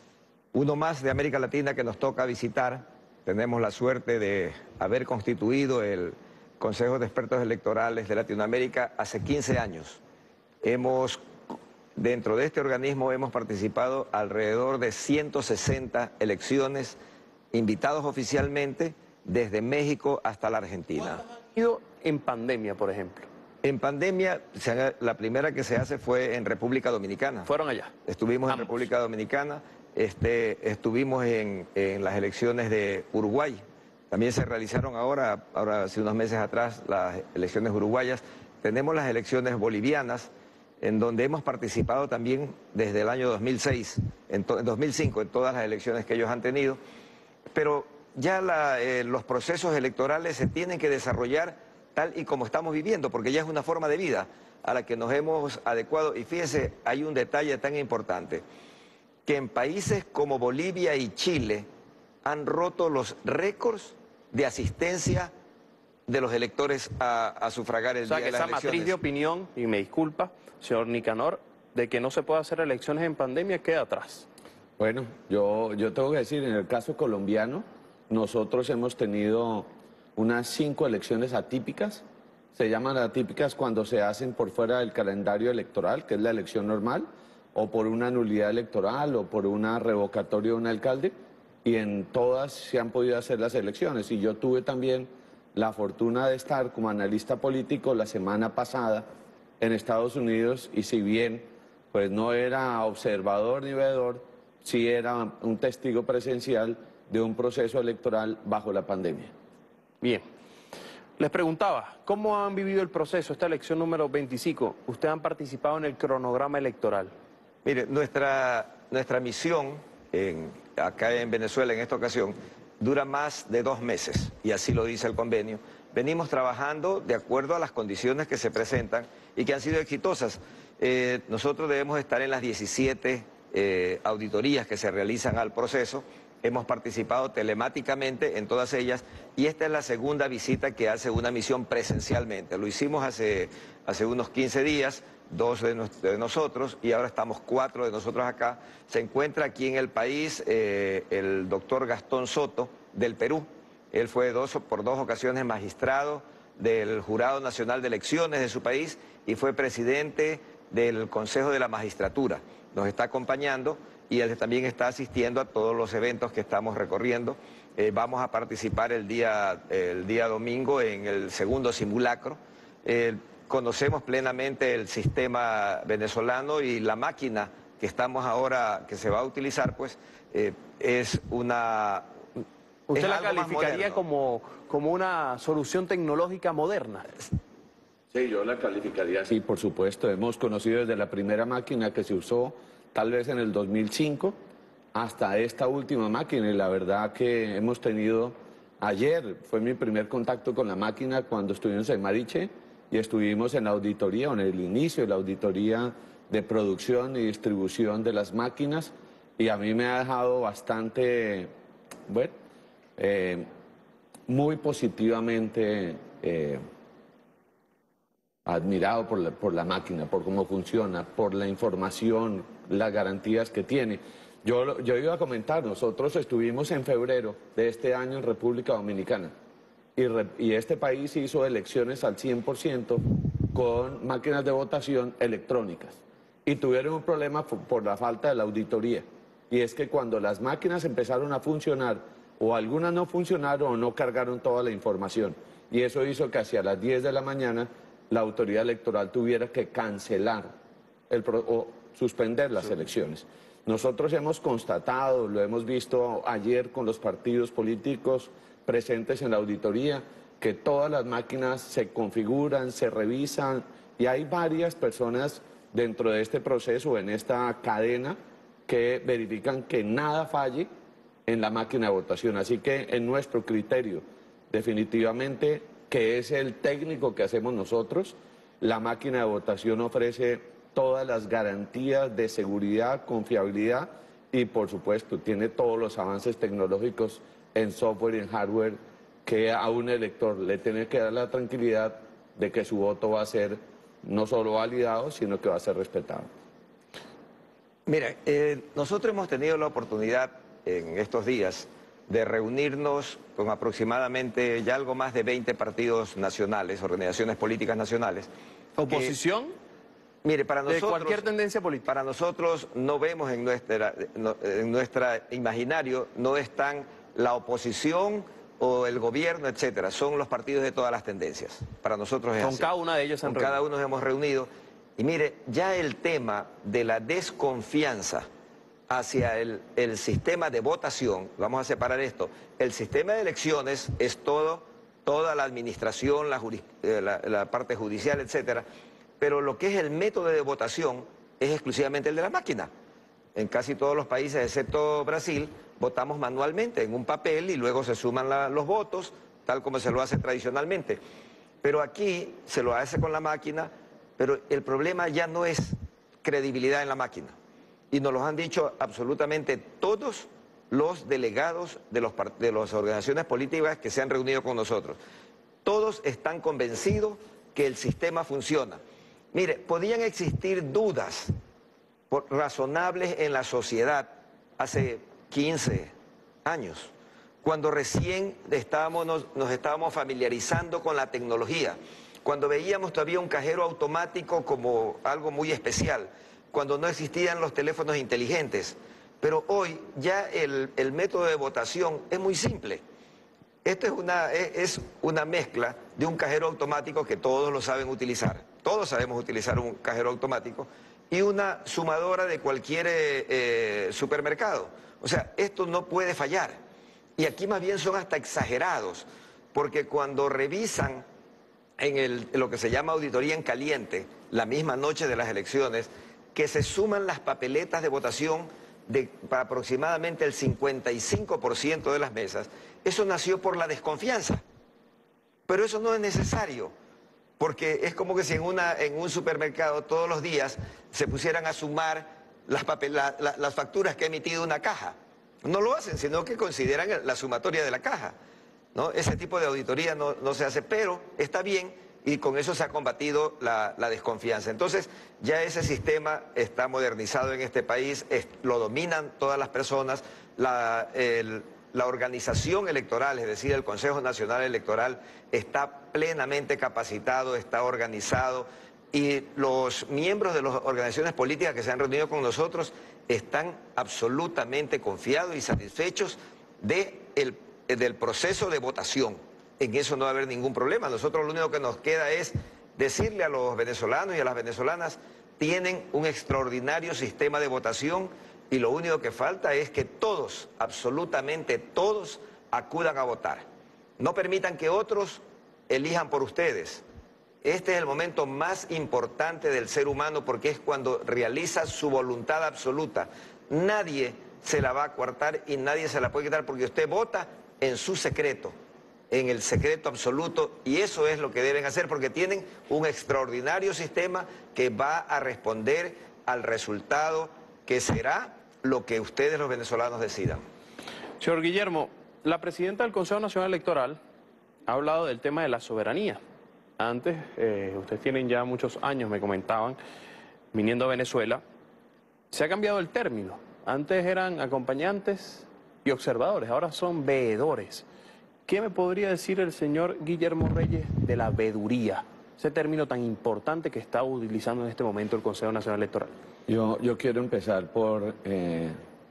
uno más de América Latina que nos toca visitar. Tenemos la suerte de haber constituido el Consejo de Expertos Electorales de Latinoamérica hace quince años. Hemos, dentro de este organismo hemos participado alrededor de ciento sesenta elecciones, invitados oficialmente desde México hasta la Argentina. ¿Cuántos han ido en pandemia, por ejemplo? En pandemia, la primera que se hace fue en República Dominicana. ¿Fueron allá? Estuvimos Ambos. en República Dominicana, este, estuvimos en, en las elecciones de Uruguay. También se realizaron ahora, ahora hace unos meses atrás, las elecciones uruguayas. Tenemos las elecciones bolivianas, en donde hemos participado también desde el año dos mil seis, en, en dos mil cinco, en todas las elecciones que ellos han tenido. Pero ya la, eh, los procesos electorales se tienen que desarrollar tal y como estamos viviendo, porque ya es una forma de vida a la que nos hemos adecuado. Y fíjense, hay un detalle tan importante, que en países como Bolivia y Chile han roto los récords de asistencia de los electores a, a sufragar el O sea, día que de las esa elecciones. matriz de opinión, y me disculpa, señor Nicanor, de que no se puede hacer elecciones en pandemia queda atrás. Bueno, yo, yo tengo que decir, en el caso colombiano, nosotros hemos tenido unas cinco elecciones atípicas. Se llaman atípicas cuando se hacen por fuera del calendario electoral, que es la elección normal, o por una nulidad electoral, o por una revocatoria de un alcalde, y en todas se han podido hacer las elecciones. Y yo tuve también la fortuna de estar como analista político la semana pasada en Estados Unidos, y si bien pues no era observador ni veedor, sí era un testigo presencial de un proceso electoral bajo la pandemia. Bien. Les preguntaba, ¿cómo han vivido el proceso, esta elección número veinticinco? Ustedes han participado en el cronograma electoral. Mire, nuestra, nuestra misión en, acá en Venezuela en esta ocasión dura más de dos meses, y así lo dice el convenio. Venimos trabajando de acuerdo a las condiciones que se presentan y que han sido exitosas. Eh, nosotros debemos estar en las diecisiete eh, auditorías que se realizan al proceso. Hemos participado telemáticamente en todas ellas, y esta es la segunda visita que hace una misión presencialmente. Lo hicimos hace, hace unos quince días, dos de, nos, de nosotros, y ahora estamos cuatro de nosotros acá. Se encuentra aquí en el país eh, el doctor Gastón Soto, del Perú. Él fue dos, por dos ocasiones magistrado del Jurado Nacional de Elecciones de su país y fue presidente del Consejo de la Magistratura. Nos está acompañando y él también está asistiendo a todos los eventos que estamos recorriendo. Eh, vamos a participar el día, el día domingo en el segundo simulacro. Eh, conocemos plenamente el sistema venezolano, y la máquina que estamos ahora, que se va a utilizar, pues eh, es una... ¿Usted es la algo más calificaría moderno. como, como una solución tecnológica moderna? Sí, yo la calificaría así, por supuesto. Hemos conocido desde la primera máquina que se usó, tal vez en el dos mil cinco, hasta esta última máquina. Y la verdad que hemos tenido, ayer fue mi primer contacto con la máquina cuando estuvimos en Mariche, y estuvimos en la auditoría, o en el inicio de la auditoría de producción y distribución de las máquinas, y a mí me ha dejado bastante, bueno, eh, muy positivamente eh, admirado por la, por la máquina, por cómo funciona, por la información, las garantías que tiene. Yo, yo iba a comentar, nosotros estuvimos en febrero de este año en República Dominicana, y, re, y este país hizo elecciones al cien por ciento con máquinas de votación electrónicas, y tuvieron un problema por, por la falta de la auditoría, y es que cuando las máquinas empezaron a funcionar, o algunas no funcionaron o no cargaron toda la información, y eso hizo que hacia las diez de la mañana la autoridad electoral tuviera que cancelar el pro, o suspender las sí. elecciones. Nosotros hemos constatado, lo hemos visto ayer con los partidos políticos presentes en la auditoría, que todas las máquinas se configuran, se revisan, y hay varias personas dentro de este proceso, en esta cadena, que verifican que nada falle en la máquina de votación. Así que en nuestro criterio, definitivamente, que es el técnico que hacemos nosotros, la máquina de votación ofrece todas las garantías de seguridad, confiabilidad y por supuesto tiene todos los avances tecnológicos en software y en hardware que a un elector le tiene que dar la tranquilidad de que su voto va a ser no solo validado, sino que va a ser respetado. Mira, eh, nosotros hemos tenido la oportunidad en estos días de reunirnos con aproximadamente ya algo más de veinte partidos nacionales, organizaciones políticas nacionales. ¿Oposición? Que, mire, para nosotros... De cualquier tendencia política. Para nosotros no vemos en nuestra, no, en nuestra imaginario, no están la oposición o el gobierno, etcétera. Son los partidos de todas las tendencias. Para nosotros es Con así. cada una de ellas se han Con cada uno nos hemos reunido. Y mire, ya el tema de la desconfianza hacia el, el sistema de votación, vamos a separar esto, el sistema de elecciones es todo, toda la administración, la, juris, eh, la, la parte judicial, etcétera, pero lo que es el método de votación es exclusivamente el de la máquina. En casi todos los países, excepto Brasil, votamos manualmente en un papel y luego se suman la, los votos, tal como se lo hace tradicionalmente. Pero aquí se lo hace con la máquina, pero el problema ya no es credibilidad en la máquina. Y nos lo han dicho absolutamente todos los delegados de, los, de las organizaciones políticas que se han reunido con nosotros. Todos están convencidos que el sistema funciona. Mire, podían existir dudas por, razonables en la sociedad hace quince años, cuando recién estábamos, nos, nos estábamos familiarizando con la tecnología, cuando veíamos todavía un cajero automático como algo muy especial, cuando no existían los teléfonos inteligentes. Pero hoy ya el, el método de votación es muy simple. Esto es una, es, es una mezcla de un cajero automático que todos lo saben utilizar. Todos sabemos utilizar un cajero automático y una sumadora de cualquier eh, eh, supermercado. O sea, esto no puede fallar. Y aquí más bien son hasta exagerados, porque cuando revisan en, el, en lo que se llama auditoría en caliente, la misma noche de las elecciones, que se suman las papeletas de votación de, para aproximadamente el cincuenta y cinco por ciento de las mesas, eso nació por la desconfianza. Pero eso no es necesario, porque es como que si en, una, en un supermercado todos los días se pusieran a sumar las, papel, la, la, las facturas que ha emitido una caja. No lo hacen, sino que consideran la sumatoria de la caja, ¿no? Ese tipo de auditoría no, no se hace, pero está bien. Y con eso se ha combatido la, la desconfianza. Entonces, ya ese sistema está modernizado en este país, es, lo dominan todas las personas, la, el, la organización electoral, es decir, el Consejo Nacional Electoral, está plenamente capacitado, está organizado, y los miembros de las organizaciones políticas que se han reunido con nosotros están absolutamente confiados y satisfechos de el, del proceso de votación. En eso no va a haber ningún problema. Nosotros lo único que nos queda es decirle a los venezolanos y a las venezolanas, tienen un extraordinario sistema de votación y lo único que falta es que todos, absolutamente todos, acudan a votar. No permitan que otros elijan por ustedes. Este es el momento más importante del ser humano porque es cuando realiza su voluntad absoluta. Nadie se la va a coartar y nadie se la puede quitar porque usted vota en su secreto, en el secreto absoluto, y eso es lo que deben hacer porque tienen un extraordinario sistema que va a responder al resultado que será lo que ustedes los venezolanos decidan. Señor Guillermo, la presidenta del Consejo Nacional Electoral ha hablado del tema de la soberanía. Antes, eh, ustedes tienen ya muchos años, me comentaban, viniendo a Venezuela, se ha cambiado el término. Antes eran acompañantes y observadores, ahora son veedores. ¿Qué me podría decir el señor Guillermo Reyes de la veeduría? Ese término tan importante que está utilizando en este momento el Consejo Nacional Electoral. Yo, yo quiero empezar por eh,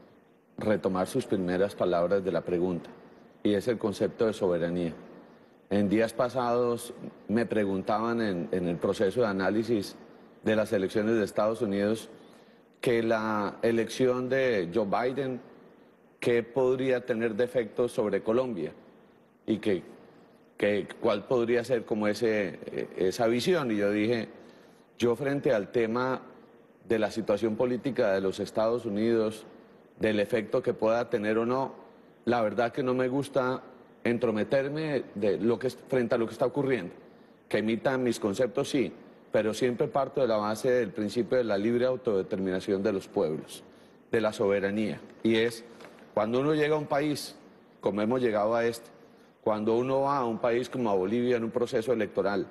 retomar sus primeras palabras de la pregunta, y es el concepto de soberanía. En días pasados me preguntaban en, en el proceso de análisis de las elecciones de Estados Unidos que la elección de Joe Biden, ¿qué podría tener de efecto sobre Colombia? Y que, que cuál podría ser como ese, esa visión. Y yo dije, yo frente al tema de la situación política de los Estados Unidos, del efecto que pueda tener o no, la verdad que no me gusta entrometerme de lo que, frente a lo que está ocurriendo. Que emitan mis conceptos, sí, pero siempre parto de la base del principio de la libre autodeterminación de los pueblos. de la soberanía. Y es, cuando uno llega a un país, como hemos llegado a este, cuando uno va a un país como a Bolivia en un proceso electoral,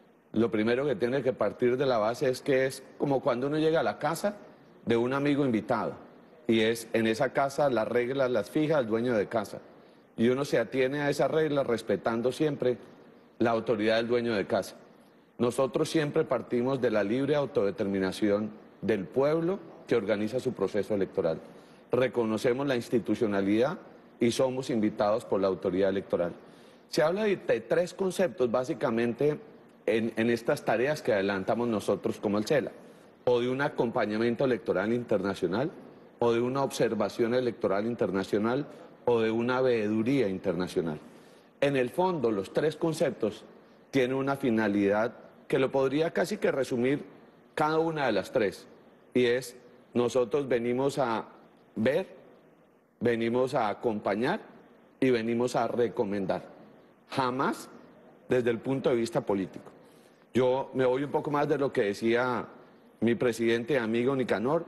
lo primero que tiene que partir de la base es que es como cuando uno llega a la casa de un amigo invitado. Y es en esa casa las reglas las fija el dueño de casa. Y uno se atiene a esas reglas respetando siempre la autoridad del dueño de casa. Nosotros siempre partimos de la libre autodeterminación del pueblo que organiza su proceso electoral. Reconocemos la institucionalidad y somos invitados por la autoridad electoral. Se habla de, de tres conceptos básicamente en, en estas tareas que adelantamos nosotros como el CELA, o de un acompañamiento electoral internacional, o de una observación electoral internacional, o de una veeduría internacional. En el fondo, los tres conceptos tienen una finalidad que lo podría casi que resumir cada una de las tres, y es, nosotros venimos a ver, venimos a acompañar y venimos a recomendar, jamás desde el punto de vista político. Yo me voy un poco más de lo que decía mi presidente y amigo Nicanor.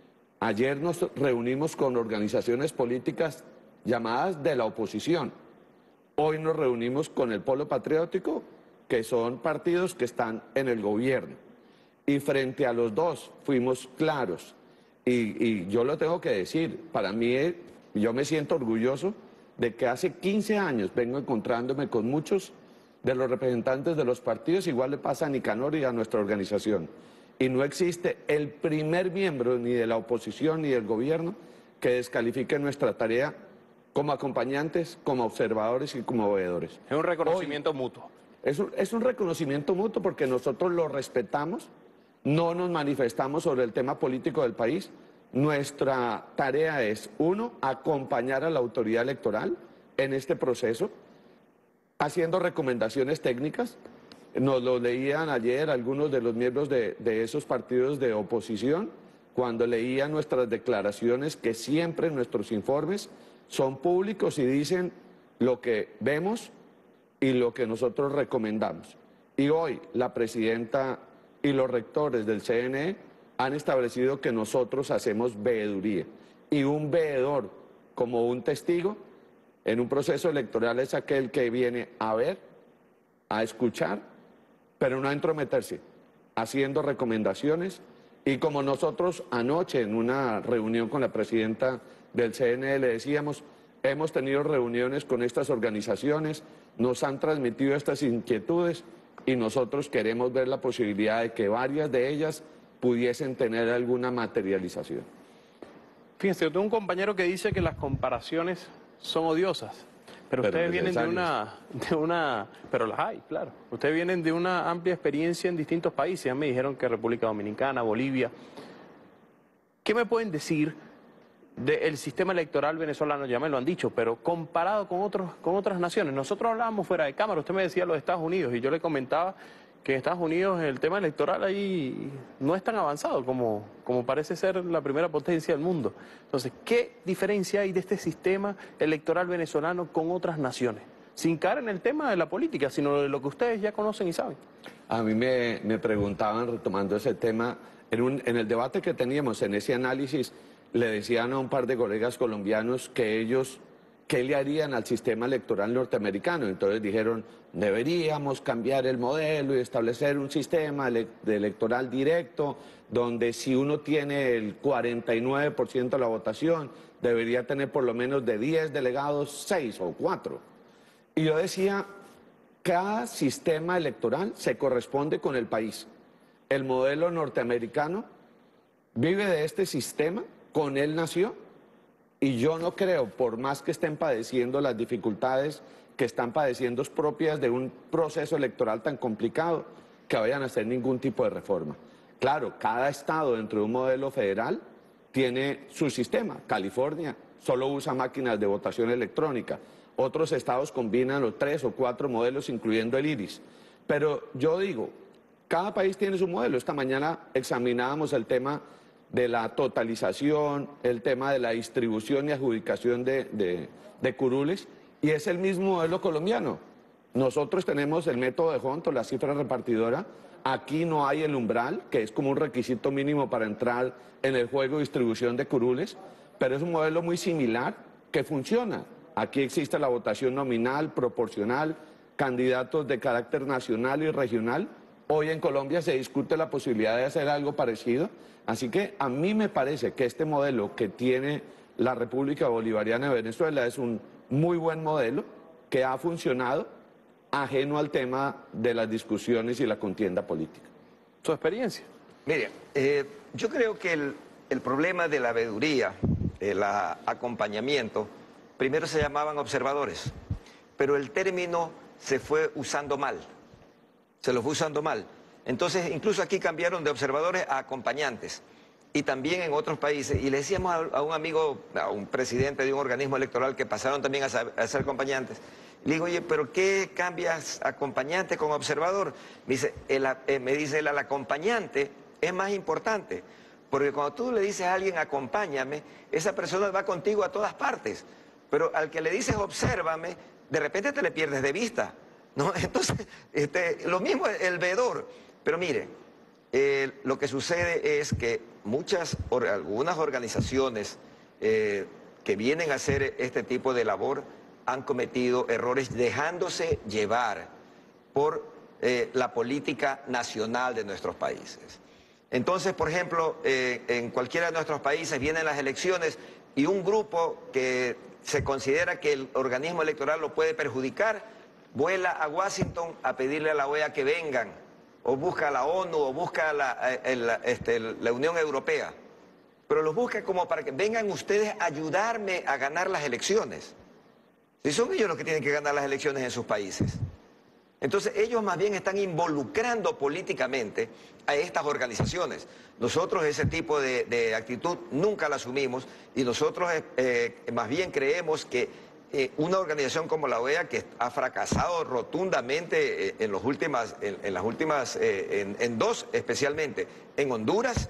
Ayer nos reunimos con organizaciones políticas llamadas de la oposición. Hoy nos reunimos con el Polo Patriótico, que son partidos que están en el gobierno. Y frente a los dos fuimos claros. Y, y yo lo tengo que decir, para mí yo me siento orgulloso de que hace quince años vengo encontrándome con muchos de los representantes de los partidos, igual le pasa a Nicanor y a nuestra organización. Y no existe el primer miembro ni de la oposición ni del gobierno que descalifique nuestra tarea como acompañantes, como observadores y como veedores. Es un reconocimiento Hoy, mutuo. Es un, es un reconocimiento mutuo porque nosotros lo respetamos, no nos manifestamos sobre el tema político del país. Nuestra tarea es, uno, acompañar a la autoridad electoral en este proceso, haciendo recomendaciones técnicas. Nos lo leían ayer algunos de los miembros de, de esos partidos de oposición, cuando leían nuestras declaraciones, que siempre nuestros informes son públicos y dicen lo que vemos y lo que nosotros recomendamos. Y hoy la presidenta y los rectores del C N E han establecido que nosotros hacemos veeduría. Y un veedor, como un testigo, en un proceso electoral es aquel que viene a ver, a escuchar, pero no a entrometerse, haciendo recomendaciones. Y como nosotros anoche en una reunión con la presidenta del C N E le decíamos, hemos tenido reuniones con estas organizaciones, nos han transmitido estas inquietudes y nosotros queremos ver la posibilidad de que varias de ellas pudiesen tener alguna materialización. Fíjense, yo tengo un compañero que dice que las comparaciones son odiosas, pero, pero ustedes vienen de una, de una, pero las hay, claro. Ustedes vienen de una amplia experiencia en distintos países, ya me dijeron que República Dominicana, Bolivia. ¿Qué me pueden decir del sistema electoral venezolano? Ya me lo han dicho, pero comparado con, otros, con otras naciones. Nosotros hablábamos fuera de cámara, usted me decía los Estados Unidos, y yo le comentaba que en Estados Unidos el tema electoral ahí no es tan avanzado como, como parece ser la primera potencia del mundo. Entonces, ¿qué diferencia hay de este sistema electoral venezolano con otras naciones? Sin caer en el tema de la política, sino de lo que ustedes ya conocen y saben. A mí me, me preguntaban, retomando ese tema, en, un, en el debate que teníamos, en ese análisis, le decían a un par de colegas colombianos que ellos, ¿qué le harían al sistema electoral norteamericano? Entonces dijeron, deberíamos cambiar el modelo y establecer un sistema ele de electoral directo, donde si uno tiene el cuarenta y nueve por ciento de la votación, debería tener por lo menos de diez delegados, seis o cuatro. Y yo decía, cada sistema electoral se corresponde con el país. El modelo norteamericano vive de este sistema, con él nació, y yo no creo, por más que estén padeciendo las dificultades que están padeciendo propias de un proceso electoral tan complicado, que vayan a hacer ningún tipo de reforma. Claro, cada estado dentro de un modelo federal tiene su sistema. California solo usa máquinas de votación electrónica. Otros estados combinan los tres o cuatro modelos, incluyendo el iris. Pero yo digo, cada país tiene su modelo. Esta mañana examinábamos el tema de la totalización, el tema de la distribución y adjudicación de, de, de curules, y es el mismo modelo colombiano. Nosotros tenemos el método de Hont, la cifra repartidora. Aquí no hay el umbral, que es como un requisito mínimo para entrar en el juego de distribución de curules, pero es un modelo muy similar que funciona. Aquí existe la votación nominal, proporcional, candidatos de carácter nacional y regional. Hoy en Colombia se discute la posibilidad de hacer algo parecido. Así que a mí me parece que este modelo que tiene la República Bolivariana de Venezuela es un muy buen modelo que ha funcionado, ajeno al tema de las discusiones y la contienda política. ¿Su experiencia? Mire, eh, yo creo que el, el problema de la veeduría, el a, acompañamiento, primero se llamaban observadores, pero el término se fue usando mal, se lo fue usando mal. Entonces, incluso aquí cambiaron de observadores a acompañantes, y también en otros países, y le decíamos a, a un amigo, a un presidente de un organismo electoral que pasaron también a, a ser acompañantes, le digo, oye, ¿pero qué cambias acompañante con observador? Me dice, el, eh, me dice el, el acompañante es más importante, porque cuando tú le dices a alguien, acompáñame, esa persona va contigo a todas partes, pero al que le dices, obsérvame, de repente te le pierdes de vista, ¿no? Entonces, este, lo mismo el veedor, pero mire, eh, lo que sucede es que muchas, or, algunas organizaciones eh, que vienen a hacer este tipo de labor han cometido errores dejándose llevar por eh, la política nacional de nuestros países. Entonces, por ejemplo, eh, en cualquiera de nuestros países vienen las elecciones y un grupo que se considera que el organismo electoral lo puede perjudicar, vuela a Washington a pedirle a la O E A que vengan, o busca a la ONU, o busca a la, el, este, la Unión Europea, pero los busca como para que vengan ustedes a ayudarme a ganar las elecciones. Si son ellos los que tienen que ganar las elecciones en sus países. Entonces ellos más bien están involucrando políticamente a estas organizaciones. Nosotros ese tipo de, de actitud nunca la asumimos y nosotros eh, más bien creemos que eh, una organización como la O E A, que ha fracasado rotundamente eh, en, los últimas, en, en las últimas, eh, en, en dos especialmente, en Honduras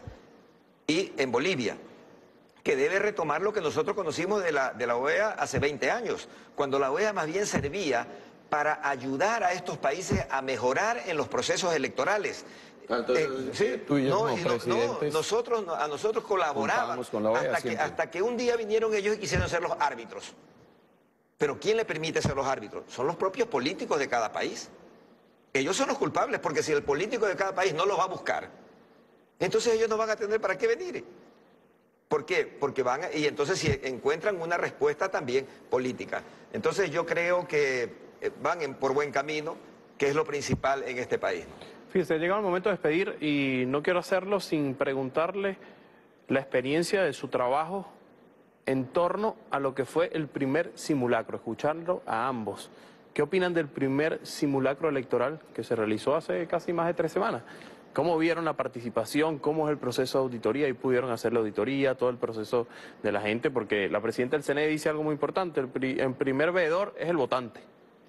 y en Bolivia, que debe retomar lo que nosotros conocimos de la, de la O E A hace veinte años, cuando la O E A más bien servía para ayudar a estos países a mejorar en los procesos electorales. Entonces, eh, ¿sí? tú y yo no, como y no, presidentes no, nosotros, a nosotros colaboraban con la O E A hasta, que, hasta que un día vinieron ellos y quisieron ser los árbitros. Pero ¿quién le permite ser los árbitros? Son los propios políticos de cada país. Ellos son los culpables, porque si el político de cada país no los va a buscar, entonces ellos no van a tener para qué venir. ¿Por qué? Porque van a, y entonces si encuentran una respuesta también política. Entonces yo creo que van en, por buen camino, que es lo principal en este país. Fíjese, llega el momento de despedir y no quiero hacerlo sin preguntarle la experiencia de su trabajo en torno a lo que fue el primer simulacro, escucharlo a ambos. ¿Qué opinan del primer simulacro electoral que se realizó hace casi más de tres semanas? ¿Cómo vieron la participación? ¿Cómo es el proceso de auditoría? Y pudieron hacer la auditoría, todo el proceso de la gente, porque la presidenta del C N E dice algo muy importante, el, pri el primer veedor es el votante.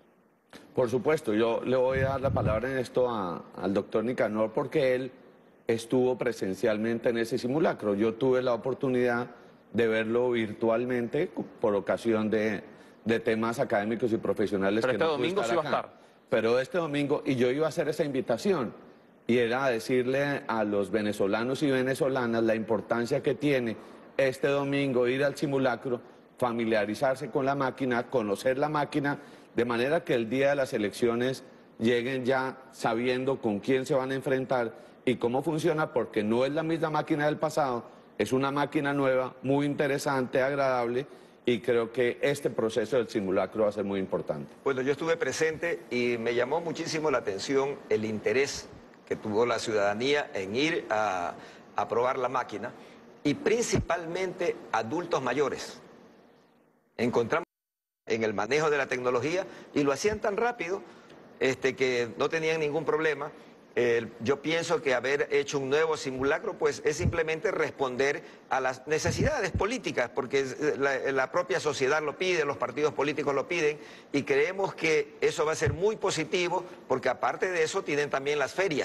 Por supuesto, yo le voy a dar la palabra en esto a, al doctor Nicanor, porque él estuvo presencialmente en ese simulacro. Yo tuve la oportunidad de verlo virtualmente por ocasión de, de temas académicos y profesionales. Pero que este no domingo sí va a estar. Pero este domingo, y yo iba a hacer esa invitación, y era decirle a los venezolanos y venezolanas la importancia que tiene este domingo ir al simulacro, familiarizarse con la máquina, conocer la máquina, de manera que el día de las elecciones lleguen ya sabiendo con quién se van a enfrentar y cómo funciona, porque no es la misma máquina del pasado, es una máquina nueva, muy interesante, agradable, y creo que este proceso del simulacro va a ser muy importante. Bueno, yo estuve presente y me llamó muchísimo la atención el interés que tuvo la ciudadanía en ir a, a probar la máquina, y principalmente adultos mayores. Encontramos en el manejo de la tecnología y lo hacían tan rápido este, que no tenían ningún problema. Eh, yo pienso que haber hecho un nuevo simulacro pues es simplemente responder a las necesidades políticas, porque la, la propia sociedad lo pide, los partidos políticos lo piden, y creemos que eso va a ser muy positivo, porque aparte de eso tienen también las ferias.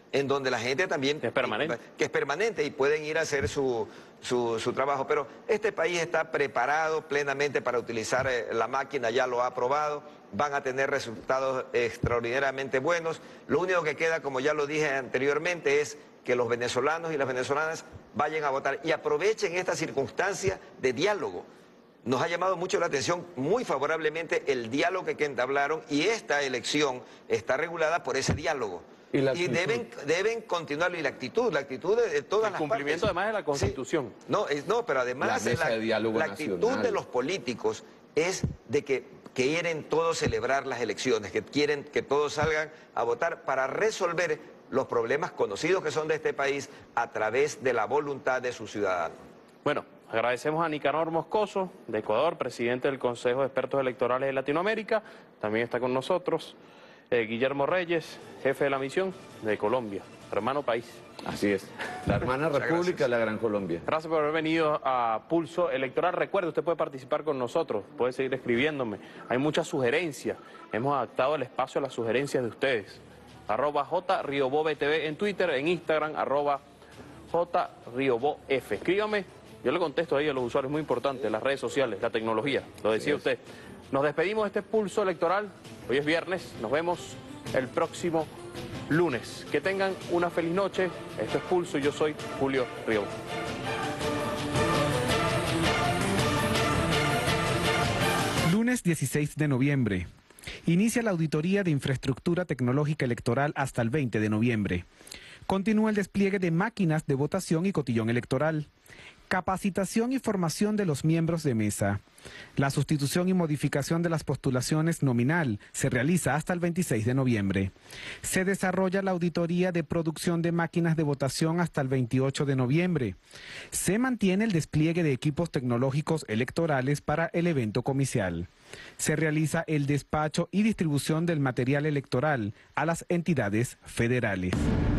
en donde la gente también... Es permanente. Que es permanente y pueden ir a hacer su, su, su trabajo. Pero este país está preparado plenamente para utilizar eh, la máquina, ya lo ha aprobado, van a tener resultados extraordinariamente buenos. Lo único que queda, como ya lo dije anteriormente, es que los venezolanos y las venezolanas vayan a votar y aprovechen esta circunstancia de diálogo. Nos ha llamado mucho la atención muy favorablemente el diálogo que entablaron y esta elección está regulada por ese diálogo. Y, y deben, deben continuarlo. Y la actitud, la actitud de, de todas el las cumplimiento partes. además de la Constitución. Sí. No, es, no, pero además la, mesa la, de diálogo la actitud nacional. de los políticos es de que quieren todos celebrar las elecciones, que quieren que todos salgan a votar para resolver los problemas conocidos que son de este país a través de la voluntad de sus ciudadanos. Bueno, agradecemos a Nicanor Moscoso, de Ecuador, presidente del Consejo de Expertos Electorales de Latinoamérica. También está con nosotros eh, Guillermo Reyes, jefe de la misión de Colombia, hermano país. Así es, la hermana república de la Gran Colombia. Gracias por haber venido a Pulso Electoral. Recuerde, usted puede participar con nosotros, puede seguir escribiéndome. Hay muchas sugerencias, hemos adaptado el espacio a las sugerencias de ustedes. Arroba J Riobó B T V en Twitter, en Instagram, arroba J Riobó F. Escríbame, yo le contesto ahí a los usuarios, muy importante, las redes sociales, la tecnología, lo decía usted. Nos despedimos de este Pulso Electoral, hoy es viernes, nos vemos el próximo lunes. Que tengan una feliz noche, esto es Pulso y yo soy Julio Riobó. Lunes dieciséis de noviembre. Inicia la auditoría de infraestructura tecnológica electoral hasta el veinte de noviembre. Continúa el despliegue de máquinas de votación y cotillón electoral. Capacitación y formación de los miembros de mesa. La sustitución y modificación de las postulaciones nominal se realiza hasta el veintiséis de noviembre. Se desarrolla la auditoría de producción de máquinas de votación hasta el veintiocho de noviembre. Se mantiene el despliegue de equipos tecnológicos electorales para el evento comicial. Se realiza el despacho y distribución del material electoral a las entidades federales.